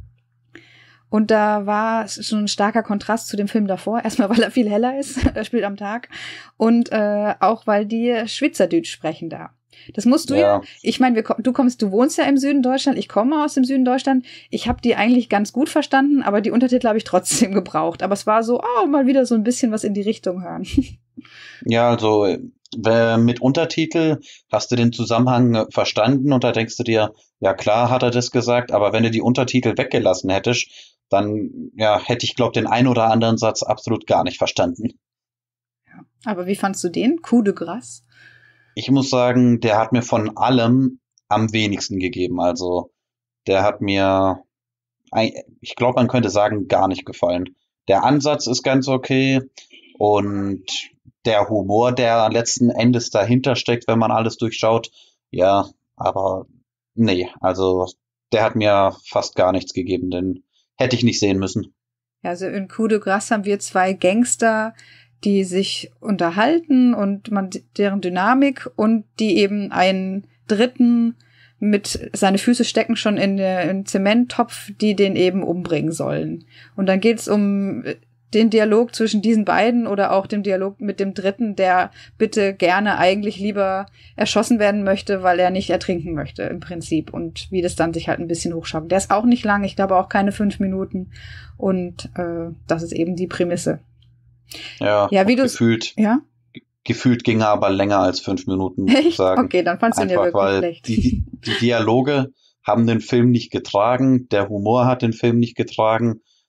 Und da war schon ein starker Kontrast zu dem Film davor. Erstmal, weil er viel heller ist, er spielt am Tag. Und äh, auch, weil die Schweizerdeutsch sprechen da. Das musst du ja, ja ich meine, du kommst, du wohnst ja im Süden Deutschland, ich komme aus dem Süden Deutschland. Ich habe die eigentlich ganz gut verstanden, aber die Untertitel habe ich trotzdem gebraucht. Aber es war so, oh, mal wieder so ein bisschen was in die Richtung hören. Ja, also mit Untertitel hast du den Zusammenhang verstanden und da denkst du dir, ja klar hat er das gesagt, aber wenn du die Untertitel weggelassen hättest, dann ja, hätte ich, glaube den einen oder anderen Satz absolut gar nicht verstanden. Ja, aber wie fandst du den? Coup de Grâce? Ich muss sagen, der hat mir von allem am wenigsten gegeben. Also der hat mir, ich glaube, man könnte sagen, gar nicht gefallen. Der Ansatz ist ganz okay und der Humor, der letzten Endes dahinter steckt, wenn man alles durchschaut, ja, aber nee, also der hat mir fast gar nichts gegeben, den hätte ich nicht sehen müssen. Also in Coup de Grâce haben wir zwei Gangster, die sich unterhalten und man deren Dynamik und die eben einen Dritten mit, seine Füße stecken schon in den Zementtopf, die den eben umbringen sollen. Und dann geht's um den Dialog zwischen diesen beiden oder auch dem Dialog mit dem Dritten, der bitte gerne eigentlich lieber erschossen werden möchte, weil er nicht ertrinken möchte im Prinzip und wie das dann sich halt ein bisschen hochschaukelt. Der ist auch nicht lang, ich glaube auch keine fünf Minuten und äh, das ist eben die Prämisse. Ja, ja wie du gefühlt, ja? gefühlt ging er aber länger als fünf Minuten, muss ich sagen. Okay, dann fandst du ihn ja wirklich weil schlecht. Die, die Dialoge haben den Film nicht getragen, der Humor hat den Film nicht getragen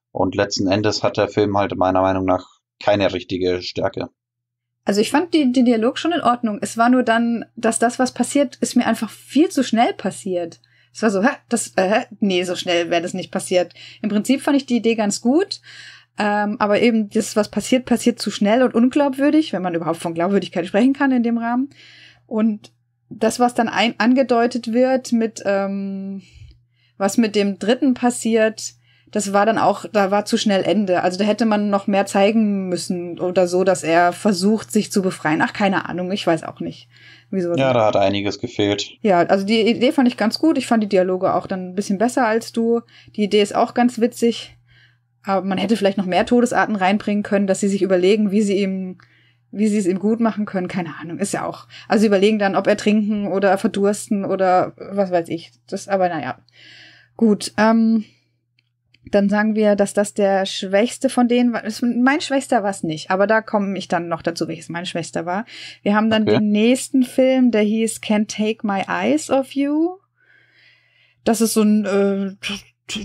Und letzten Endes hat der Film halt meiner Meinung nach keine richtige Stärke. Also ich fand den, den Dialog schon in Ordnung. Es war nur dann, dass das, was passiert, ist mir einfach viel zu schnell passiert. Es war so, hä, das, äh, nee, so schnell wäre das nicht passiert. Im Prinzip fand ich die Idee ganz gut, ähm, aber eben das, was passiert, passiert zu schnell und unglaubwürdig, wenn man überhaupt von Glaubwürdigkeit sprechen kann in dem Rahmen. Und das, was dann ein, angedeutet wird mit, ähm, was mit dem Dritten passiert, das war dann auch, da war zu schnell Ende. Also da hätte man noch mehr zeigen müssen oder so, dass er versucht, sich zu befreien. Ach, keine Ahnung, ich weiß auch nicht. Wieso ja, da hat einiges gefehlt. Ja, also die Idee fand ich ganz gut. Ich fand die Dialoge auch dann ein bisschen besser als du. Die Idee ist auch ganz witzig. Aber man hätte vielleicht noch mehr Todesarten reinbringen können, dass sie sich überlegen, wie sie ihm, wie sie es ihm gut machen können. Keine Ahnung, ist ja auch. Also sie überlegen dann, ob er trinken oder verdursten oder was weiß ich. Das, aber naja. Gut, ähm, dann sagen wir, dass das der schwächste von denen war. Mein schwächster war es nicht, aber da komme ich dann noch dazu, welches mein schwächster war. Wir haben dann okay. den nächsten Film, der hieß Can't Take My Eyes Off You. Das ist so ein äh, t-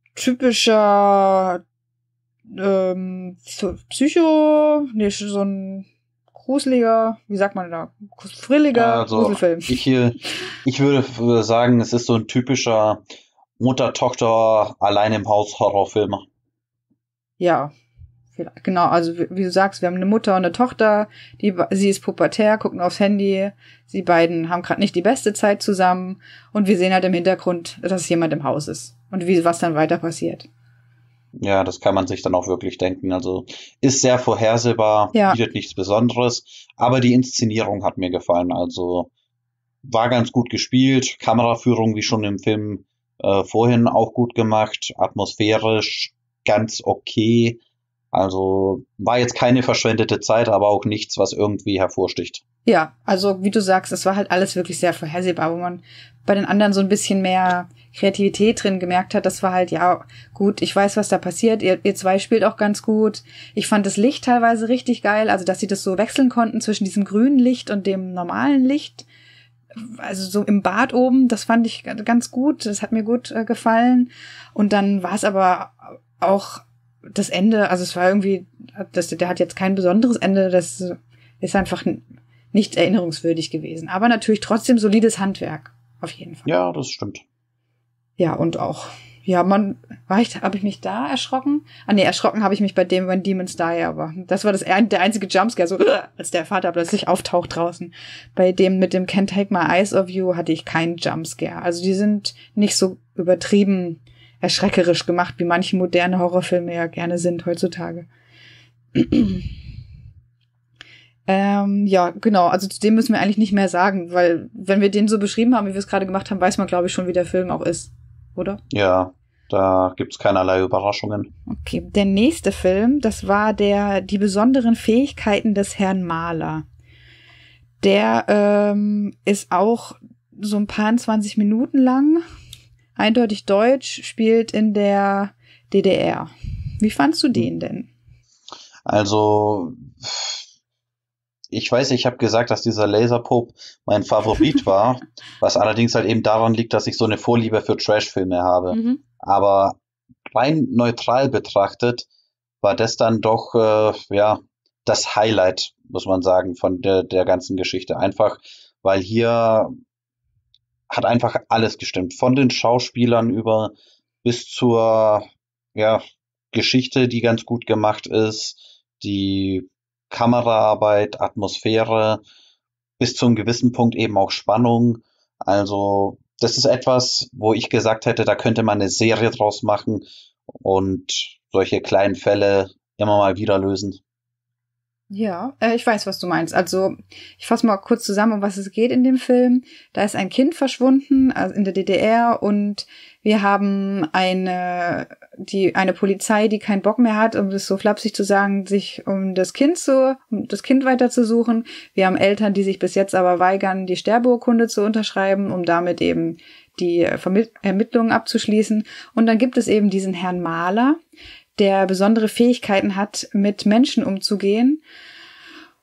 typischer ähm, Psycho, nee, so ein gruseliger, wie sagt man da, frilliger also, Gruselfilm. Ich, ich würde sagen, es ist so ein typischer Mutter-Tochter allein im Haus Horrorfilme. Ja, genau, also wie, wie du sagst, wir haben eine Mutter und eine Tochter, die, sie ist pubertär, gucken aufs Handy, sie beiden haben gerade nicht die beste Zeit zusammen und wir sehen halt im Hintergrund, dass jemand im Haus ist und wie was dann weiter passiert. Ja, das kann man sich dann auch wirklich denken, also ist sehr vorhersehbar, ja. Bietet nichts Besonderes, aber die Inszenierung hat mir gefallen, also war ganz gut gespielt, Kameraführung wie schon im Film Äh, vorhin auch gut gemacht, atmosphärisch ganz okay, also war jetzt keine verschwendete Zeit, aber auch nichts, was irgendwie hervorsticht. Ja, also wie du sagst, es war halt alles wirklich sehr vorhersehbar, wo man bei den anderen so ein bisschen mehr Kreativität drin gemerkt hat. Das war halt, ja gut, ich weiß, was da passiert, ihr, ihr zwei spielt auch ganz gut. Ich fand das Licht teilweise richtig geil, also dass sie das so wechseln konnten zwischen diesem grünen Licht und dem normalen Licht. Also so im Bad oben, das fand ich ganz gut, das hat mir gut äh, gefallen. Und dann war es aber auch das Ende, also es war irgendwie, das, der hat jetzt kein besonderes Ende, das ist einfach nicht erinnerungswürdig gewesen. Aber natürlich trotzdem solides Handwerk, auf jeden Fall. Ja, das stimmt. Ja, und auch, ja, man, war ich, habe ich mich da erschrocken? Ah, nee, erschrocken habe ich mich bei dem, wenn Demons Die, aber das war das der einzige Jumpscare, so, als der Vater plötzlich auftaucht draußen. Bei dem mit dem Can't Take My Eyes Off You hatte ich keinen Jumpscare. Also die sind nicht so übertrieben erschreckerisch gemacht, wie manche moderne Horrorfilme ja gerne sind heutzutage. ähm, ja, genau, also zu dem müssen wir eigentlich nicht mehr sagen, weil wenn wir den so beschrieben haben, wie wir es gerade gemacht haben, weiß man, glaube ich, schon, wie der Film auch ist. Oder? Ja, da gibt's keinerlei Überraschungen. Okay, der nächste Film, das war der Die besonderen Fähigkeiten des Herrn Mahler. Der ähm, ist auch so ein paar zwanzig Minuten lang, eindeutig deutsch, spielt in der D D R. Wie fandst du den denn? Also, ich weiß, ich habe gesagt, dass dieser Laserpope mein Favorit war, was allerdings halt eben daran liegt, dass ich so eine Vorliebe für Trashfilme habe. Mhm. Aber rein neutral betrachtet war das dann doch äh, ja das Highlight, muss man sagen, von der, der ganzen Geschichte. Einfach, weil hier hat einfach alles gestimmt. Von den Schauspielern über bis zur ja, Geschichte, die ganz gut gemacht ist, die Kameraarbeit, Atmosphäre, bis zu einem gewissen Punkt eben auch Spannung. Also das ist etwas, wo ich gesagt hätte, da könnte man eine Serie draus machen und solche kleinen Fälle immer mal wieder lösen. Ja, äh, ich weiß, was du meinst. Also ich fasse mal kurz zusammen, um was es geht in dem Film. Da ist ein Kind verschwunden, also in der D D R, und wir haben eine die eine Polizei, die keinen Bock mehr hat, um das so flapsig zu sagen, sich um das Kind zu um das Kind weiterzusuchen. Wir haben Eltern, die sich bis jetzt aber weigern, die Sterbeurkunde zu unterschreiben, um damit eben die Vermitt- Ermittlungen abzuschließen. Und dann gibt es eben diesen Herrn Mahler, der besondere Fähigkeiten hat, mit Menschen umzugehen.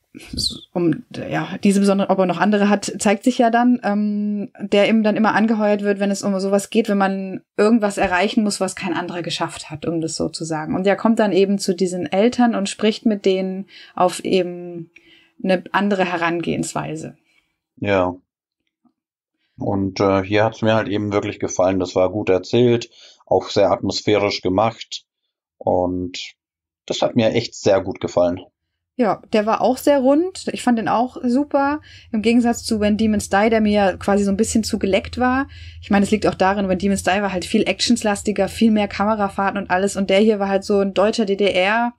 um ja diese besondere, ob er noch andere hat, zeigt sich ja dann, ähm, der eben dann immer angeheuert wird, wenn es um sowas geht, wenn man irgendwas erreichen muss, was kein anderer geschafft hat, um das so zu sagen. Und der kommt dann eben zu diesen Eltern und spricht mit denen auf eben eine andere Herangehensweise. Ja. Und äh, hier hat's mir halt eben wirklich gefallen. Das war gut erzählt, auch sehr atmosphärisch gemacht. Und das hat mir echt sehr gut gefallen. Ja, der war auch sehr rund. Ich fand den auch super. Im Gegensatz zu When Demons Die, der mir ja quasi so ein bisschen zu geleckt war. Ich meine, es liegt auch darin, When Demons Die war halt viel actionslastiger, viel mehr Kamerafahrten und alles. Und der hier war halt so ein deutscher D D R,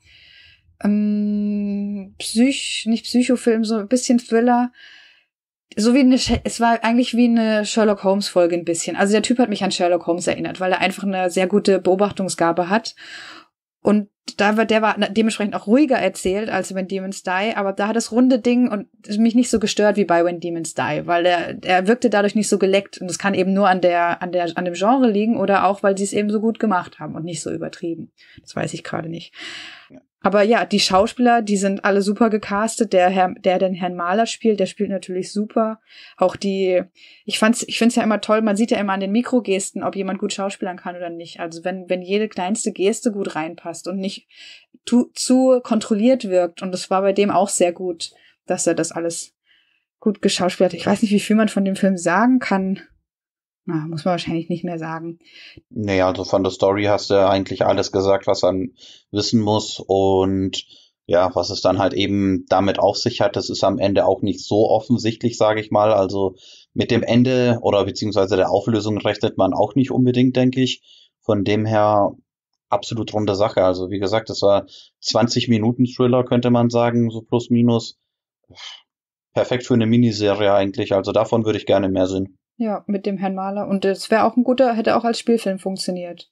ähm, Psych, nicht Psychofilm, so ein bisschen Thriller. So wie eine, es war eigentlich wie eine Sherlock Holmes Folge ein bisschen. Also der Typ hat mich an Sherlock Holmes erinnert, weil er einfach eine sehr gute Beobachtungsgabe hat. Und da war, der war dementsprechend auch ruhiger erzählt als When Demons Die, aber da hat das runde Ding und mich nicht so gestört wie bei When Demons Die, weil er, er wirkte dadurch nicht so geleckt und das kann eben nur an der, an der, an dem Genre liegen oder auch, weil sie es eben so gut gemacht haben und nicht so übertrieben. Das weiß ich gerade nicht. Aber ja, die Schauspieler, die sind alle super gecastet. Der Herr, der den Herrn Mahler spielt, der spielt natürlich super. Auch die, ich fand's, ich find's ja immer toll, man sieht ja immer an den Mikrogesten, ob jemand gut schauspielern kann oder nicht. Also wenn, wenn jede kleinste Geste gut reinpasst und nicht zu, zu kontrolliert wirkt. Und das war bei dem auch sehr gut, dass er das alles gut geschauspielert hat. Ich weiß nicht, wie viel man von dem Film sagen kann. Na, muss man wahrscheinlich nicht mehr sagen. Nee, also von der Story hast du eigentlich alles gesagt, was man wissen muss. Und ja, was es dann halt eben damit auf sich hat, das ist am Ende auch nicht so offensichtlich, sage ich mal. Also mit dem Ende oder beziehungsweise der Auflösung rechnet man auch nicht unbedingt, denke ich. Von dem her absolut runde Sache. Also wie gesagt, das war zwanzig Minuten Thriller, könnte man sagen, so plus minus. Perfekt für eine Miniserie eigentlich. Also davon würde ich gerne mehr sehen. Ja, mit dem Herrn Mahler. Und das wäre auch ein guter, hätte auch als Spielfilm funktioniert.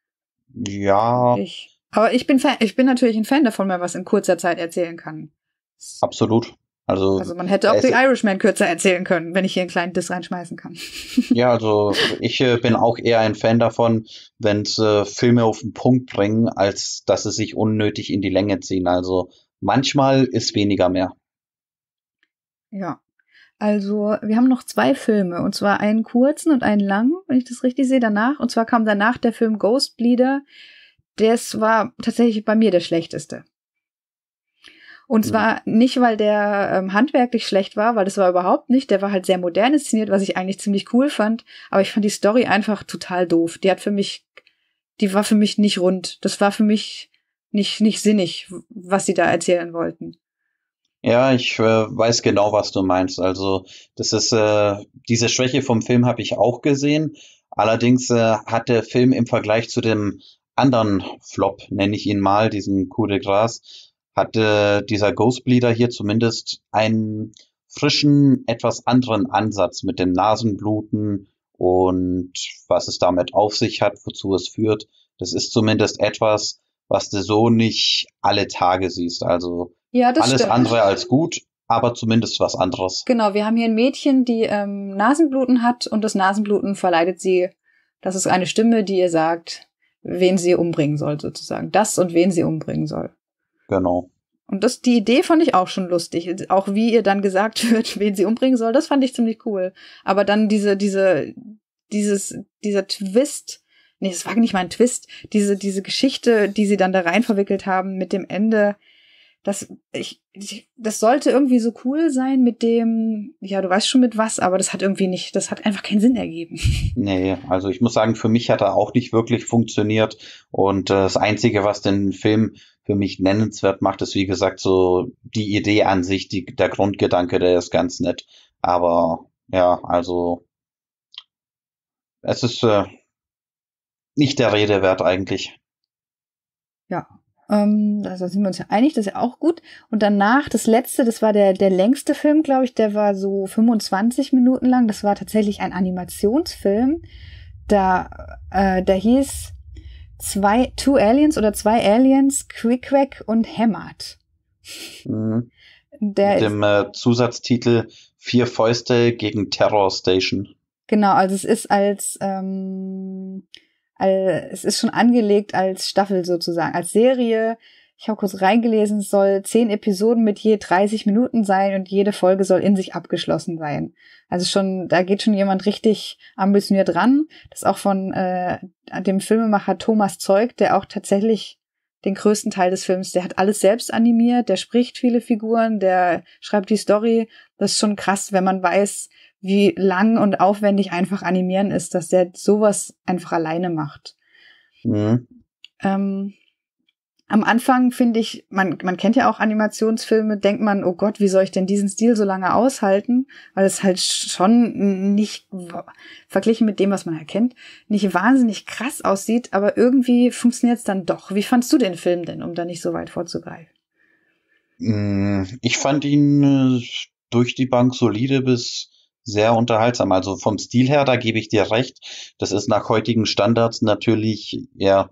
Ja. Ich. Aber ich bin Fan, ich bin natürlich ein Fan davon, wenn man was in kurzer Zeit erzählen kann. Absolut. Also, also man hätte auch The Irishman kürzer erzählen können, wenn ich hier einen kleinen Diss reinschmeißen kann. Ja, also ich äh, bin auch eher ein Fan davon, wenn es äh, Filme auf den Punkt bringen, als dass sie sich unnötig in die Länge ziehen. Also manchmal ist weniger mehr. Ja. Also, wir haben noch zwei Filme, und zwar einen kurzen und einen langen, wenn ich das richtig sehe, danach. Und zwar kam danach der Film Ghostbleeder. Das war tatsächlich bei mir der schlechteste. Und mhm. zwar nicht, weil der ähm, handwerklich schlecht war, weil das war überhaupt nicht. Der war halt sehr modern inszeniert, was ich eigentlich ziemlich cool fand. Aber ich fand die Story einfach total doof. Die hat für mich, die war für mich nicht rund. Das war für mich nicht, nicht sinnig, was sie da erzählen wollten. Ja, ich äh, weiß genau, was du meinst. Also das ist äh, diese Schwäche vom Film habe ich auch gesehen. Allerdings äh, hat der Film im Vergleich zu dem anderen Flop, nenne ich ihn mal, diesen Coup de Grâce, hatte dieser Ghostbleeder hier zumindest einen frischen, etwas anderen Ansatz mit dem Nasenbluten und was es damit auf sich hat, wozu es führt. Das ist zumindest etwas, was du so nicht alle Tage siehst. Also ja, das alles stimmt. andere als gut, aber zumindest was anderes. Genau, wir haben hier ein Mädchen, die ähm, Nasenbluten hat und das Nasenbluten verleitet sie, das ist eine Stimme, die ihr sagt, wen sie umbringen soll sozusagen. Das und wen sie umbringen soll. Genau. Und das, die Idee fand ich auch schon lustig. Auch wie ihr dann gesagt wird, wen sie umbringen soll, das fand ich ziemlich cool. Aber dann diese, diese, dieses, dieser Twist, nee, das war nicht mal ein Twist, diese, diese Geschichte, die sie dann da rein verwickelt haben mit dem Ende, das, ich, ich, das sollte irgendwie so cool sein mit dem, ja, du weißt schon mit was, aber das hat irgendwie nicht, das hat einfach keinen Sinn ergeben. Nee, also ich muss sagen, für mich hat er auch nicht wirklich funktioniert und äh, das Einzige, was den Film für mich nennenswert macht, ist wie gesagt so die Idee an sich, die, der Grundgedanke, der ist ganz nett, aber ja, also es ist äh, nicht der Rede wert eigentlich. Ja. Ähm, also sind wir uns ja einig, das ist ja auch gut. Und danach, das letzte, das war der, der längste Film, glaube ich, der war so fünfundzwanzig Minuten lang. Das war tatsächlich ein Animationsfilm. Da, äh, der hieß zwei, Two Aliens oder zwei Aliens, Quick Quack und Hämmert. Mhm. Der Mit dem äh, Zusatztitel Vier Fäuste gegen Terror Station. Genau, also es ist als, ähm, es ist schon angelegt als Staffel sozusagen, als Serie. ich habe kurz reingelesen, es soll zehn Episoden mit je dreißig Minuten sein und jede Folge soll in sich abgeschlossen sein. Also schon, da geht schon jemand richtig ambitioniert ran. Das ist auch von äh, dem Filmemacher Thomas Zeug, der auch tatsächlich den größten Teil des Films, der hat alles selbst animiert, der spricht viele Figuren, der schreibt die Story. Das ist schon krass, wenn man weiß, wie lang und aufwendig einfach animieren ist, dass der sowas einfach alleine macht. Mhm. Ähm, am Anfang finde ich, man, man kennt ja auch Animationsfilme, denkt man, oh Gott, wie soll ich denn diesen Stil so lange aushalten? Weil es halt schon nicht, verglichen mit dem, was man erkennt, nicht wahnsinnig krass aussieht, aber irgendwie funktioniert es dann doch. Wie fandst du den Film denn, um da nicht so weit vorzugreifen? Ich fand ihn äh, durch die Bank solide bis sehr unterhaltsam. Also vom Stil her, da gebe ich dir recht. Das ist nach heutigen Standards natürlich eher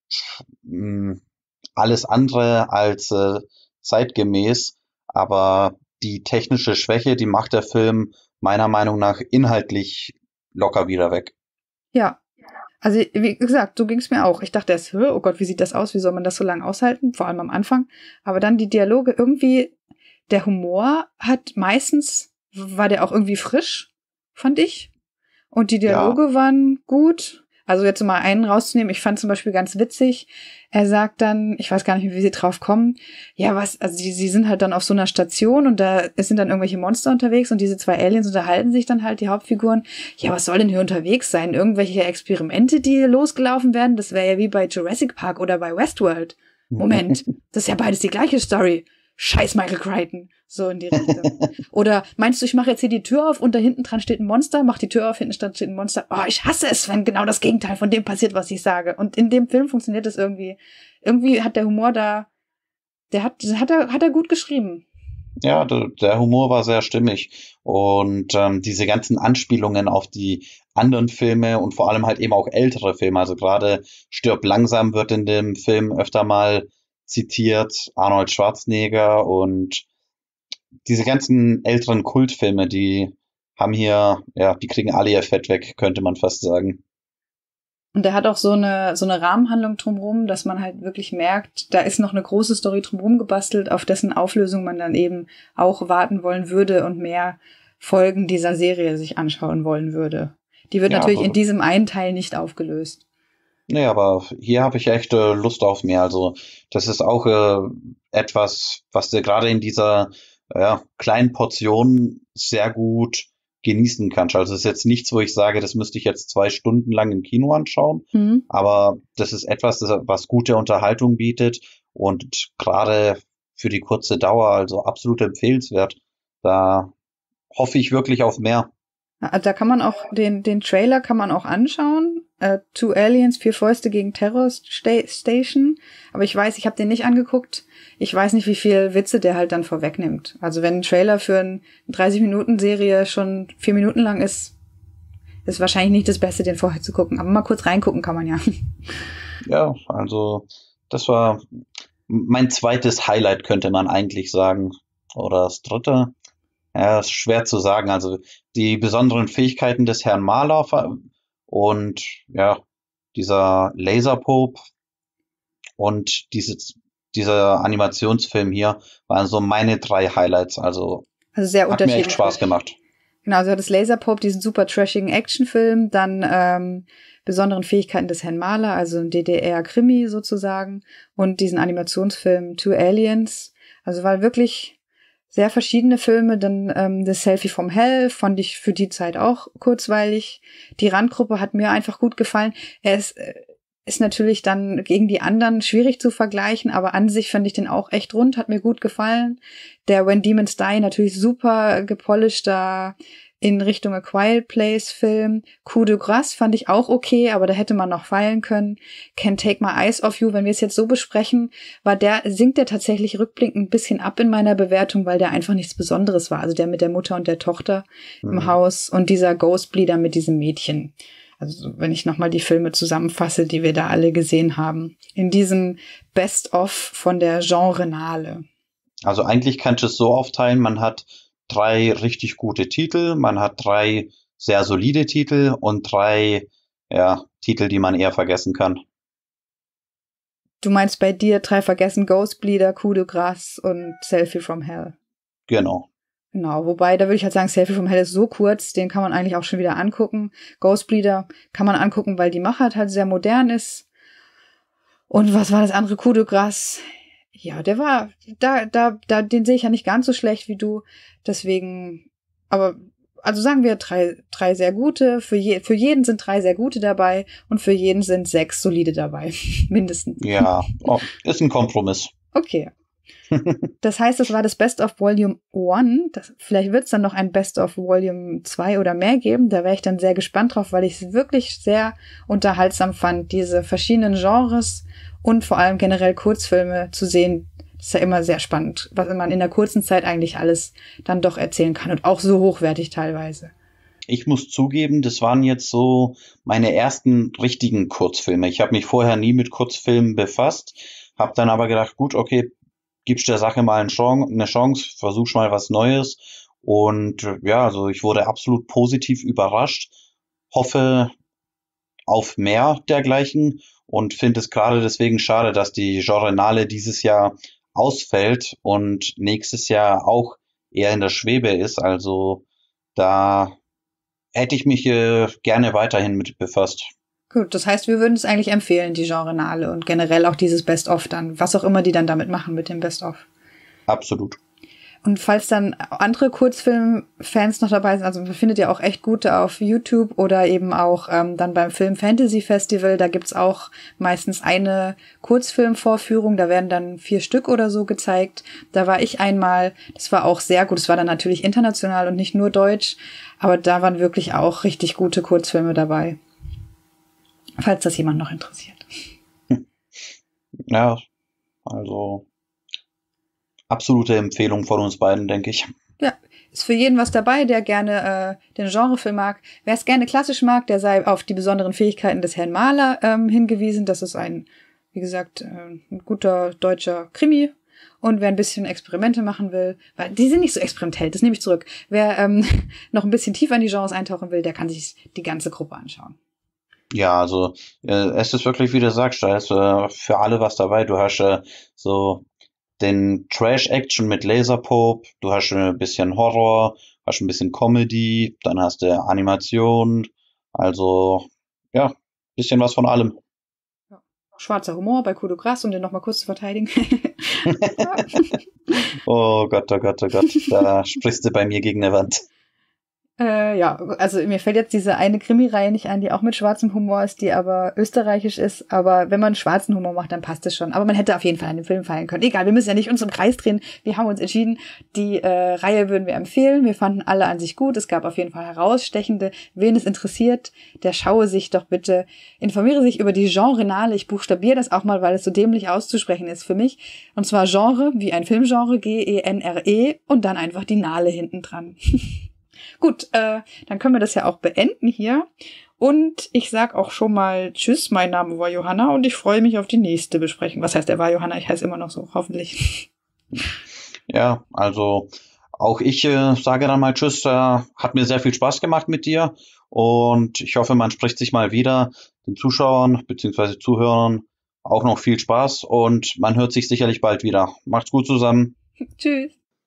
mh, alles andere als äh, zeitgemäß. Aber die technische Schwäche, die macht der Film meiner Meinung nach inhaltlich locker wieder weg. Ja, also wie gesagt, so ging es mir auch. Ich dachte erst, oh Gott, wie sieht das aus? Wie soll man das so lange aushalten? Vor allem am Anfang. Aber dann die Dialoge, irgendwie, der Humor hat meistens, war der auch irgendwie frisch, fand ich. Und die Dialoge ja. waren gut. Also jetzt mal einen rauszunehmen, ich fand zum Beispiel ganz witzig, er sagt dann, ich weiß gar nicht, wie sie drauf kommen, ja was, also sie, sie sind halt dann auf so einer Station und da sind dann irgendwelche Monster unterwegs und diese zwei Aliens unterhalten sich dann halt, die Hauptfiguren, ja was soll denn hier unterwegs sein, irgendwelche Experimente, die losgelaufen werden, das wäre ja wie bei Jurassic Park oder bei Westworld. Moment, das ist ja beides die gleiche Story. Scheiß Michael Crichton. So in die Richtung. Oder meinst du, ich mache jetzt hier die Tür auf und da hinten dran steht ein Monster, mach die Tür auf, hinten dran steht ein Monster. Oh, ich hasse es, wenn genau das Gegenteil von dem passiert, was ich sage. Und in dem Film funktioniert das irgendwie. Irgendwie hat der Humor da, der hat, hat er, hat er gut geschrieben. Ja, der, der Humor war sehr stimmig. Und ähm, diese ganzen Anspielungen auf die anderen Filme und vor allem halt eben auch ältere Filme. Also gerade Stirb langsam wird in dem Film öfter mal zitiert, Arnold Schwarzenegger und diese ganzen älteren Kultfilme, die haben hier, ja, die kriegen alle ihr Fett weg, könnte man fast sagen. Und der hat auch so eine so eine Rahmenhandlung drumherum, dass man halt wirklich merkt, da ist noch eine große Story drumherum gebastelt, auf dessen Auflösung man dann eben auch warten wollen würde und mehr Folgen dieser Serie sich anschauen wollen würde. Die wird ja, natürlich in diesem einen Teil nicht aufgelöst. Nee, aber hier habe ich echt äh, Lust auf mehr. Also das ist auch äh, etwas, was du gerade in dieser ja, kleinen Portion sehr gut genießen kannst. Also es ist jetzt nichts, wo ich sage, das müsste ich jetzt zwei Stunden lang im Kino anschauen. Mhm. Aber das ist etwas, das, was gute Unterhaltung bietet und gerade für die kurze Dauer, also absolut empfehlenswert. Da hoffe ich wirklich auf mehr. Da kann man auch, den, den Trailer kann man auch anschauen. Uh, Two Aliens, vier Fäuste gegen Terror Station. Aber ich weiß, ich habe den nicht angeguckt. Ich weiß nicht, wie viel Witze der halt dann vorwegnimmt. Also wenn ein Trailer für eine dreißig-Minuten-Serie schon vier Minuten lang ist, ist wahrscheinlich nicht das Beste, den vorher zu gucken. Aber mal kurz reingucken kann man ja. Ja, also das war mein zweites Highlight, könnte man eigentlich sagen. Oder das dritte. Ja, ist schwer zu sagen. Also die besonderen Fähigkeiten des Herrn Mahler und ja, dieser Laserpope und dieses, dieser Animationsfilm hier waren so meine drei Highlights. Also, also sehr hat mir echt Spaß gemacht. Genau, also das Laserpope, diesen super trashigen Actionfilm, dann ähm, besonderen Fähigkeiten des Herrn Mahler, also ein D D R-Krimi sozusagen und diesen Animationsfilm Two Aliens. Also war wirklich sehr verschiedene Filme, dann ähm, The Selfie from Hell fand ich für die Zeit auch kurzweilig. Die Randgruppe hat mir einfach gut gefallen. Er ist, äh, ist natürlich dann gegen die anderen schwierig zu vergleichen, aber an sich fand ich den auch echt rund, hat mir gut gefallen. Der When Demons Die natürlich super gepolischter in Richtung A Quiet Place Film. Coup de Grâce fand ich auch okay, aber da hätte man noch feilen können. Can't Take My Eyes Off You, wenn wir es jetzt so besprechen, war der, sinkt der tatsächlich rückblickend ein bisschen ab in meiner Bewertung, weil der einfach nichts Besonderes war. Also der mit der Mutter und der Tochter mhm. im Haus und dieser Ghostbleeder mit diesem Mädchen. Also wenn ich nochmal die Filme zusammenfasse, die wir da alle gesehen haben. In diesem Best-of von der Genrenale. Also eigentlich kannst du es so aufteilen, man hat drei richtig gute Titel, man hat drei sehr solide Titel und drei ja, Titel, die man eher vergessen kann. Du meinst bei dir drei vergessen, Ghostbleeder, Coup de Grâce und Selfie from Hell. Genau. Genau, wobei, da würde ich halt sagen, Selfie from Hell ist so kurz, den kann man eigentlich auch schon wieder angucken. Ghostbleeder kann man angucken, weil die Machart halt sehr modern ist. Und was war das andere? Coup de Grâce. Ja, der war, da, da, da, den sehe ich ja nicht ganz so schlecht wie du. Deswegen, aber, also sagen wir drei, drei sehr gute. Für je, für jeden sind drei sehr gute dabei und für jeden sind sechs solide dabei. Mindestens. Ja, oh, ist ein Kompromiss. Okay. Das heißt, das war das Best of Volume eins. Vielleicht wird es dann noch ein Best of Volume zwei oder mehr geben. Da wäre ich dann sehr gespannt drauf, weil ich es wirklich sehr unterhaltsam fand, diese verschiedenen Genres und vor allem generell Kurzfilme zu sehen. Das ist ja immer sehr spannend, was man in der kurzen Zeit eigentlich alles dann doch erzählen kann und auch so hochwertig teilweise. Ich muss zugeben, das waren jetzt so meine ersten richtigen Kurzfilme. Ich habe mich vorher nie mit Kurzfilmen befasst, habe dann aber gedacht, gut, okay, gibst der Sache mal eine Chance, versuchst mal was Neues. Und ja, also ich wurde absolut positiv überrascht, hoffe auf mehr dergleichen und finde es gerade deswegen schade, dass die Genrenale dieses Jahr ausfällt und nächstes Jahr auch eher in der Schwebe ist. Also da hätte ich mich äh, gerne weiterhin mit befasst. Gut, das heißt, wir würden es eigentlich empfehlen, die Genrenale und generell auch dieses Best-of dann, was auch immer die dann damit machen mit dem Best-of. Absolut. Und falls dann andere Kurzfilm-Fans noch dabei sind, also man findet ja auch echt gute auf YouTube oder eben auch ähm, dann beim Film Fantasy Festival, da gibt's auch meistens eine Kurzfilmvorführung, da werden dann vier Stück oder so gezeigt. Da war ich einmal, das war auch sehr gut, das war dann natürlich international und nicht nur deutsch, aber da waren wirklich auch richtig gute Kurzfilme dabei. Falls das jemand noch interessiert. Ja, also absolute Empfehlung von uns beiden, denke ich. Ja, ist für jeden was dabei, der gerne äh, den Genrefilm mag. Wer es gerne klassisch mag, der sei auf die besonderen Fähigkeiten des Herrn Mahler ähm, hingewiesen. Das ist ein, wie gesagt, äh, ein guter deutscher Krimi. Und wer ein bisschen Experimente machen will, weil die sind nicht so experimentell, das nehme ich zurück. Wer ähm, noch ein bisschen tiefer in die Genres eintauchen will, der kann sich die ganze Gruppe anschauen. Ja, also äh, es ist wirklich, wie du sagst, da ist äh, für alle was dabei. Du hast äh, so den Trash-Action mit Laserpop, du hast ein bisschen Horror, hast ein bisschen Comedy, dann hast du Animation, also ja, bisschen was von allem. Ja. Schwarzer Humor bei Coup de Grâce, um den nochmal kurz zu verteidigen. Oh Gott, oh Gott, oh Gott, da sprichst du bei mir gegen eine Wand. Äh, ja, also mir fällt jetzt diese eine Krimireihe nicht an, die auch mit schwarzem Humor ist, die aber österreichisch ist. Aber wenn man schwarzen Humor macht, dann passt es schon. Aber man hätte auf jeden Fall an dem Film feiern können. Egal, wir müssen ja nicht uns im Kreis drehen. Wir haben uns entschieden, die äh, Reihe würden wir empfehlen. Wir fanden alle an sich gut. Es gab auf jeden Fall herausstechende. Wen es interessiert, der schaue sich doch bitte, informiere sich über die Genrenale. Ich buchstabiere das auch mal, weil es so dämlich auszusprechen ist für mich. Und zwar Genre, wie ein Filmgenre, G E N R E und dann einfach die Nale hinten dran. Gut, äh, dann können wir das ja auch beenden hier. Und ich sag auch schon mal Tschüss, mein Name war Johanna und ich freue mich auf die nächste Besprechung. Was heißt, er war Johanna? Ich heiße immer noch so, hoffentlich. Ja, also auch ich äh, sage dann mal Tschüss. Äh, hat mir sehr viel Spaß gemacht mit dir und ich hoffe, man spricht sich mal wieder. Den Zuschauern bzw. Zuhörern auch noch viel Spaß und man hört sich sicherlich bald wieder. Macht's gut zusammen. Tschüss.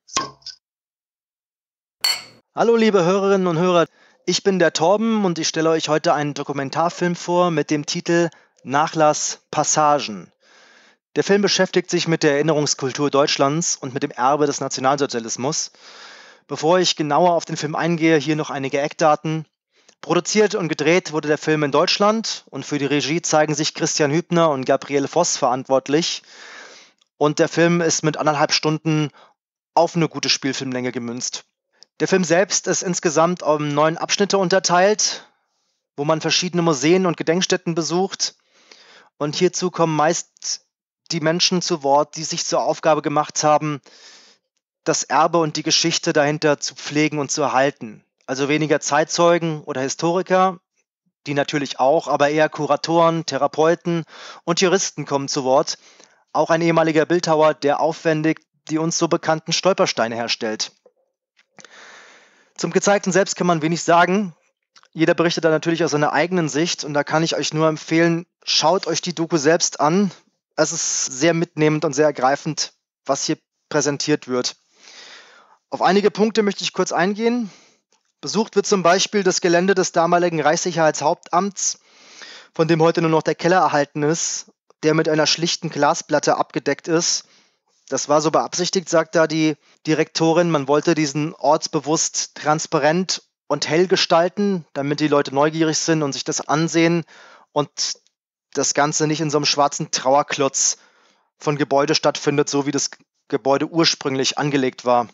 Hallo liebe Hörerinnen und Hörer, ich bin der Torben und ich stelle euch heute einen Dokumentarfilm vor mit dem Titel Nachlass Passagen. Der Film beschäftigt sich mit der Erinnerungskultur Deutschlands und mit dem Erbe des Nationalsozialismus. Bevor ich genauer auf den Film eingehe, hier noch einige Eckdaten. Produziert und gedreht wurde der Film in Deutschland und für die Regie zeigen sich Christian Hübner und Gabriele Voss verantwortlich. Und der Film ist mit anderthalb Stunden auf eine gute Spielfilmlänge gemünzt. Der Film selbst ist insgesamt um neun Abschnitte unterteilt, wo man verschiedene Museen und Gedenkstätten besucht. Und hierzu kommen meist die Menschen zu Wort, die sich zur Aufgabe gemacht haben, das Erbe und die Geschichte dahinter zu pflegen und zu erhalten. Also weniger Zeitzeugen oder Historiker, die natürlich auch, aber eher Kuratoren, Therapeuten und Juristen kommen zu Wort. Auch ein ehemaliger Bildhauer, der aufwendig die uns so bekannten Stolpersteine herstellt. Zum Gezeigten selbst kann man wenig sagen. Jeder berichtet da natürlich aus seiner eigenen Sicht und da kann ich euch nur empfehlen, schaut euch die Doku selbst an. es ist sehr mitnehmend und sehr ergreifend, was hier präsentiert wird. Auf einige Punkte möchte ich kurz eingehen. Besucht wird zum Beispiel das Gelände des damaligen Reichssicherheitshauptamts, von dem heute nur noch der Keller erhalten ist, der mit einer schlichten Glasplatte abgedeckt ist. Das war so beabsichtigt, sagt da die Direktorin. Man wollte diesen Ort bewusst transparent und hell gestalten, damit die Leute neugierig sind und sich das ansehen und das Ganze nicht in so einem schwarzen Trauerklotz von Gebäude stattfindet, so wie das Gebäude ursprünglich angelegt war.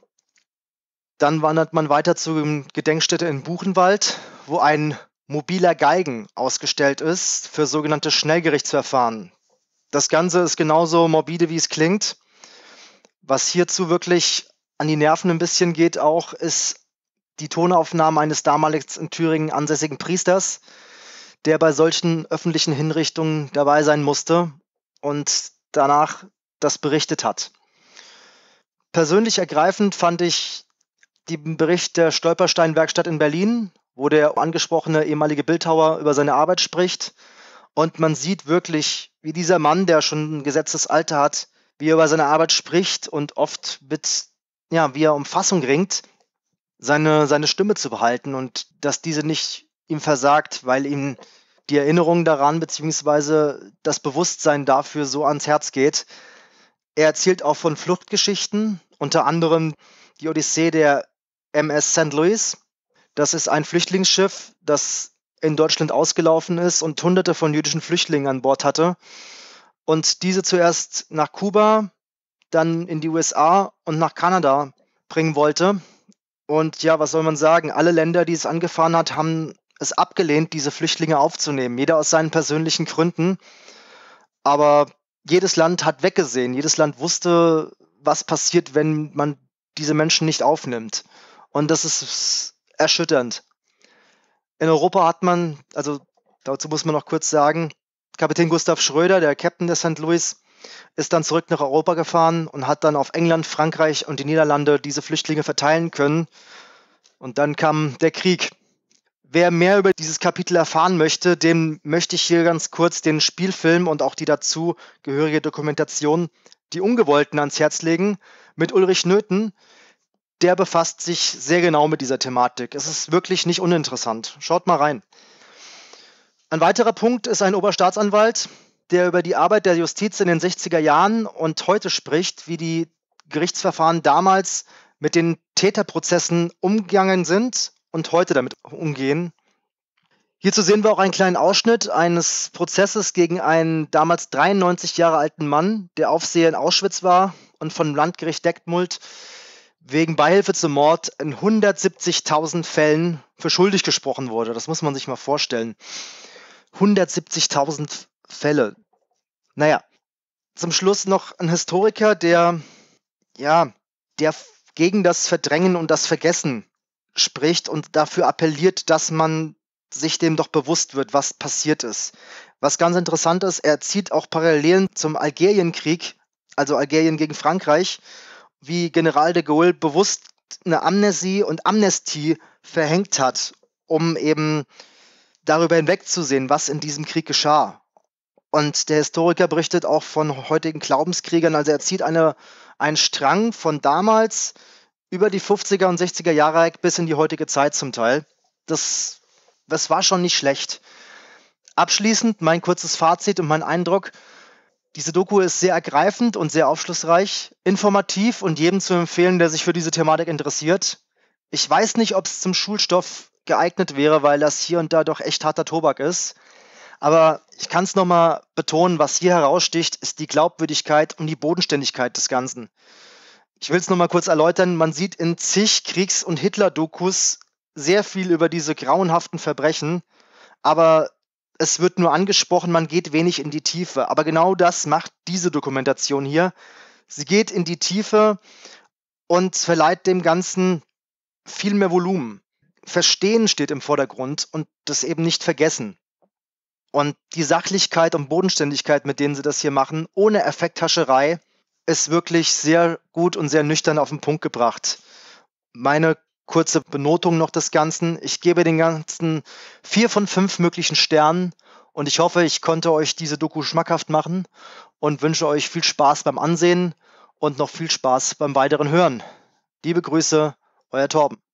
Dann wandert man weiter zur Gedenkstätte in Buchenwald, wo ein mobiler Galgen ausgestellt ist für sogenannte Schnellgerichtsverfahren. Das Ganze ist genauso morbide, wie es klingt. Was hierzu wirklich an die Nerven ein bisschen geht auch, ist die Tonaufnahme eines damals in Thüringen ansässigen Priesters, der bei solchen öffentlichen Hinrichtungen dabei sein musste und danach das berichtet hat. Persönlich ergreifend fand ich den Bericht der Stolperstein-Werkstatt in Berlin, wo der angesprochene ehemalige Bildhauer über seine Arbeit spricht. Und man sieht wirklich, wie dieser Mann, der schon ein gesetztes Alter hat, wie er über seine Arbeit spricht und oft mit, ja, wie er um Fassung ringt, seine, seine Stimme zu behalten und dass diese nicht ihm versagt, weil ihm die Erinnerung daran bzw. das Bewusstsein dafür so ans Herz geht. Er erzählt auch von Fluchtgeschichten, unter anderem die Odyssee der M S Saint Louis. Das ist ein Flüchtlingsschiff, das in Deutschland ausgelaufen ist und hunderte von jüdischen Flüchtlingen an Bord hatte. Und diese zuerst nach Kuba, dann in die U S A und nach Kanada bringen wollte. Und ja, was soll man sagen? Alle Länder, die es angefahren hat, haben es abgelehnt, diese Flüchtlinge aufzunehmen. Jeder aus seinen persönlichen Gründen. Aber jedes Land hat weggesehen. Jedes Land wusste, was passiert, wenn man diese Menschen nicht aufnimmt. Und das ist erschütternd. In Europa hat man, also dazu muss man noch kurz sagen, Kapitän Gustav Schröder, der Captain der Saint Louis, ist dann zurück nach Europa gefahren und hat dann auf England, Frankreich und die Niederlande diese Flüchtlinge verteilen können. Und dann kam der Krieg. Wer mehr über dieses Kapitel erfahren möchte, dem möchte ich hier ganz kurz den Spielfilm und auch die dazu gehörige Dokumentation Die Ungewollten ans Herz legen mit Ulrich Nöthen. Der befasst sich sehr genau mit dieser Thematik. Es ist wirklich nicht uninteressant. Schaut mal rein. Ein weiterer Punkt ist ein Oberstaatsanwalt, der über die Arbeit der Justiz in den sechziger Jahren und heute spricht, wie die Gerichtsverfahren damals mit den Täterprozessen umgegangen sind und heute damit umgehen. Hierzu sehen wir auch einen kleinen Ausschnitt eines Prozesses gegen einen damals dreiundneunzig Jahre alten Mann, der Aufseher in Auschwitz war und vom Landgericht Detmold wegen Beihilfe zum Mord in hundertsiebzigtausend Fällen für schuldig gesprochen wurde. Das muss man sich mal vorstellen. hundertsiebzigtausend Fälle. Naja, zum Schluss noch ein Historiker, der, ja, der gegen das Verdrängen und das Vergessen spricht und dafür appelliert, dass man sich dem doch bewusst wird, was passiert ist. Was ganz interessant ist, er zieht auch Parallelen zum Algerienkrieg, also Algerien gegen Frankreich, wie General de Gaulle bewusst eine Amnesie und Amnestie verhängt hat, um eben darüber hinwegzusehen, was in diesem Krieg geschah. Und der Historiker berichtet auch von heutigen Glaubenskriegern, also er zieht eine, einen Strang von damals über die fünfziger und sechziger Jahre bis in die heutige Zeit zum Teil. Das, das war schon nicht schlecht. Abschließend mein kurzes Fazit und mein Eindruck: Diese Doku ist sehr ergreifend und sehr aufschlussreich, informativ und jedem zu empfehlen, der sich für diese Thematik interessiert. Ich weiß nicht, ob es zum Schulstoff geeignet wäre, weil das hier und da doch echt harter Tobak ist. Aber ich kann es nochmal betonen, was hier heraussticht, ist die Glaubwürdigkeit und die Bodenständigkeit des Ganzen. Ich will es nochmal kurz erläutern. Man sieht in zig Kriegs- und Hitler-Dokus sehr viel über diese grauenhaften Verbrechen, aber es wird nur angesprochen, man geht wenig in die Tiefe. Aber genau das macht diese Dokumentation hier. Sie geht in die Tiefe und verleiht dem Ganzen viel mehr Volumen. Verstehen steht im Vordergrund und das eben nicht vergessen. Und die Sachlichkeit und Bodenständigkeit, mit denen sie das hier machen, ohne Effekthascherei, ist wirklich sehr gut und sehr nüchtern auf den Punkt gebracht. Meine kurze Benotung noch des Ganzen: Ich gebe den Ganzen vier von fünf möglichen Sternen Und ich hoffe, ich konnte euch diese Doku schmackhaft machen und wünsche euch viel Spaß beim Ansehen und noch viel Spaß beim weiteren Hören. Liebe Grüße, euer Torben.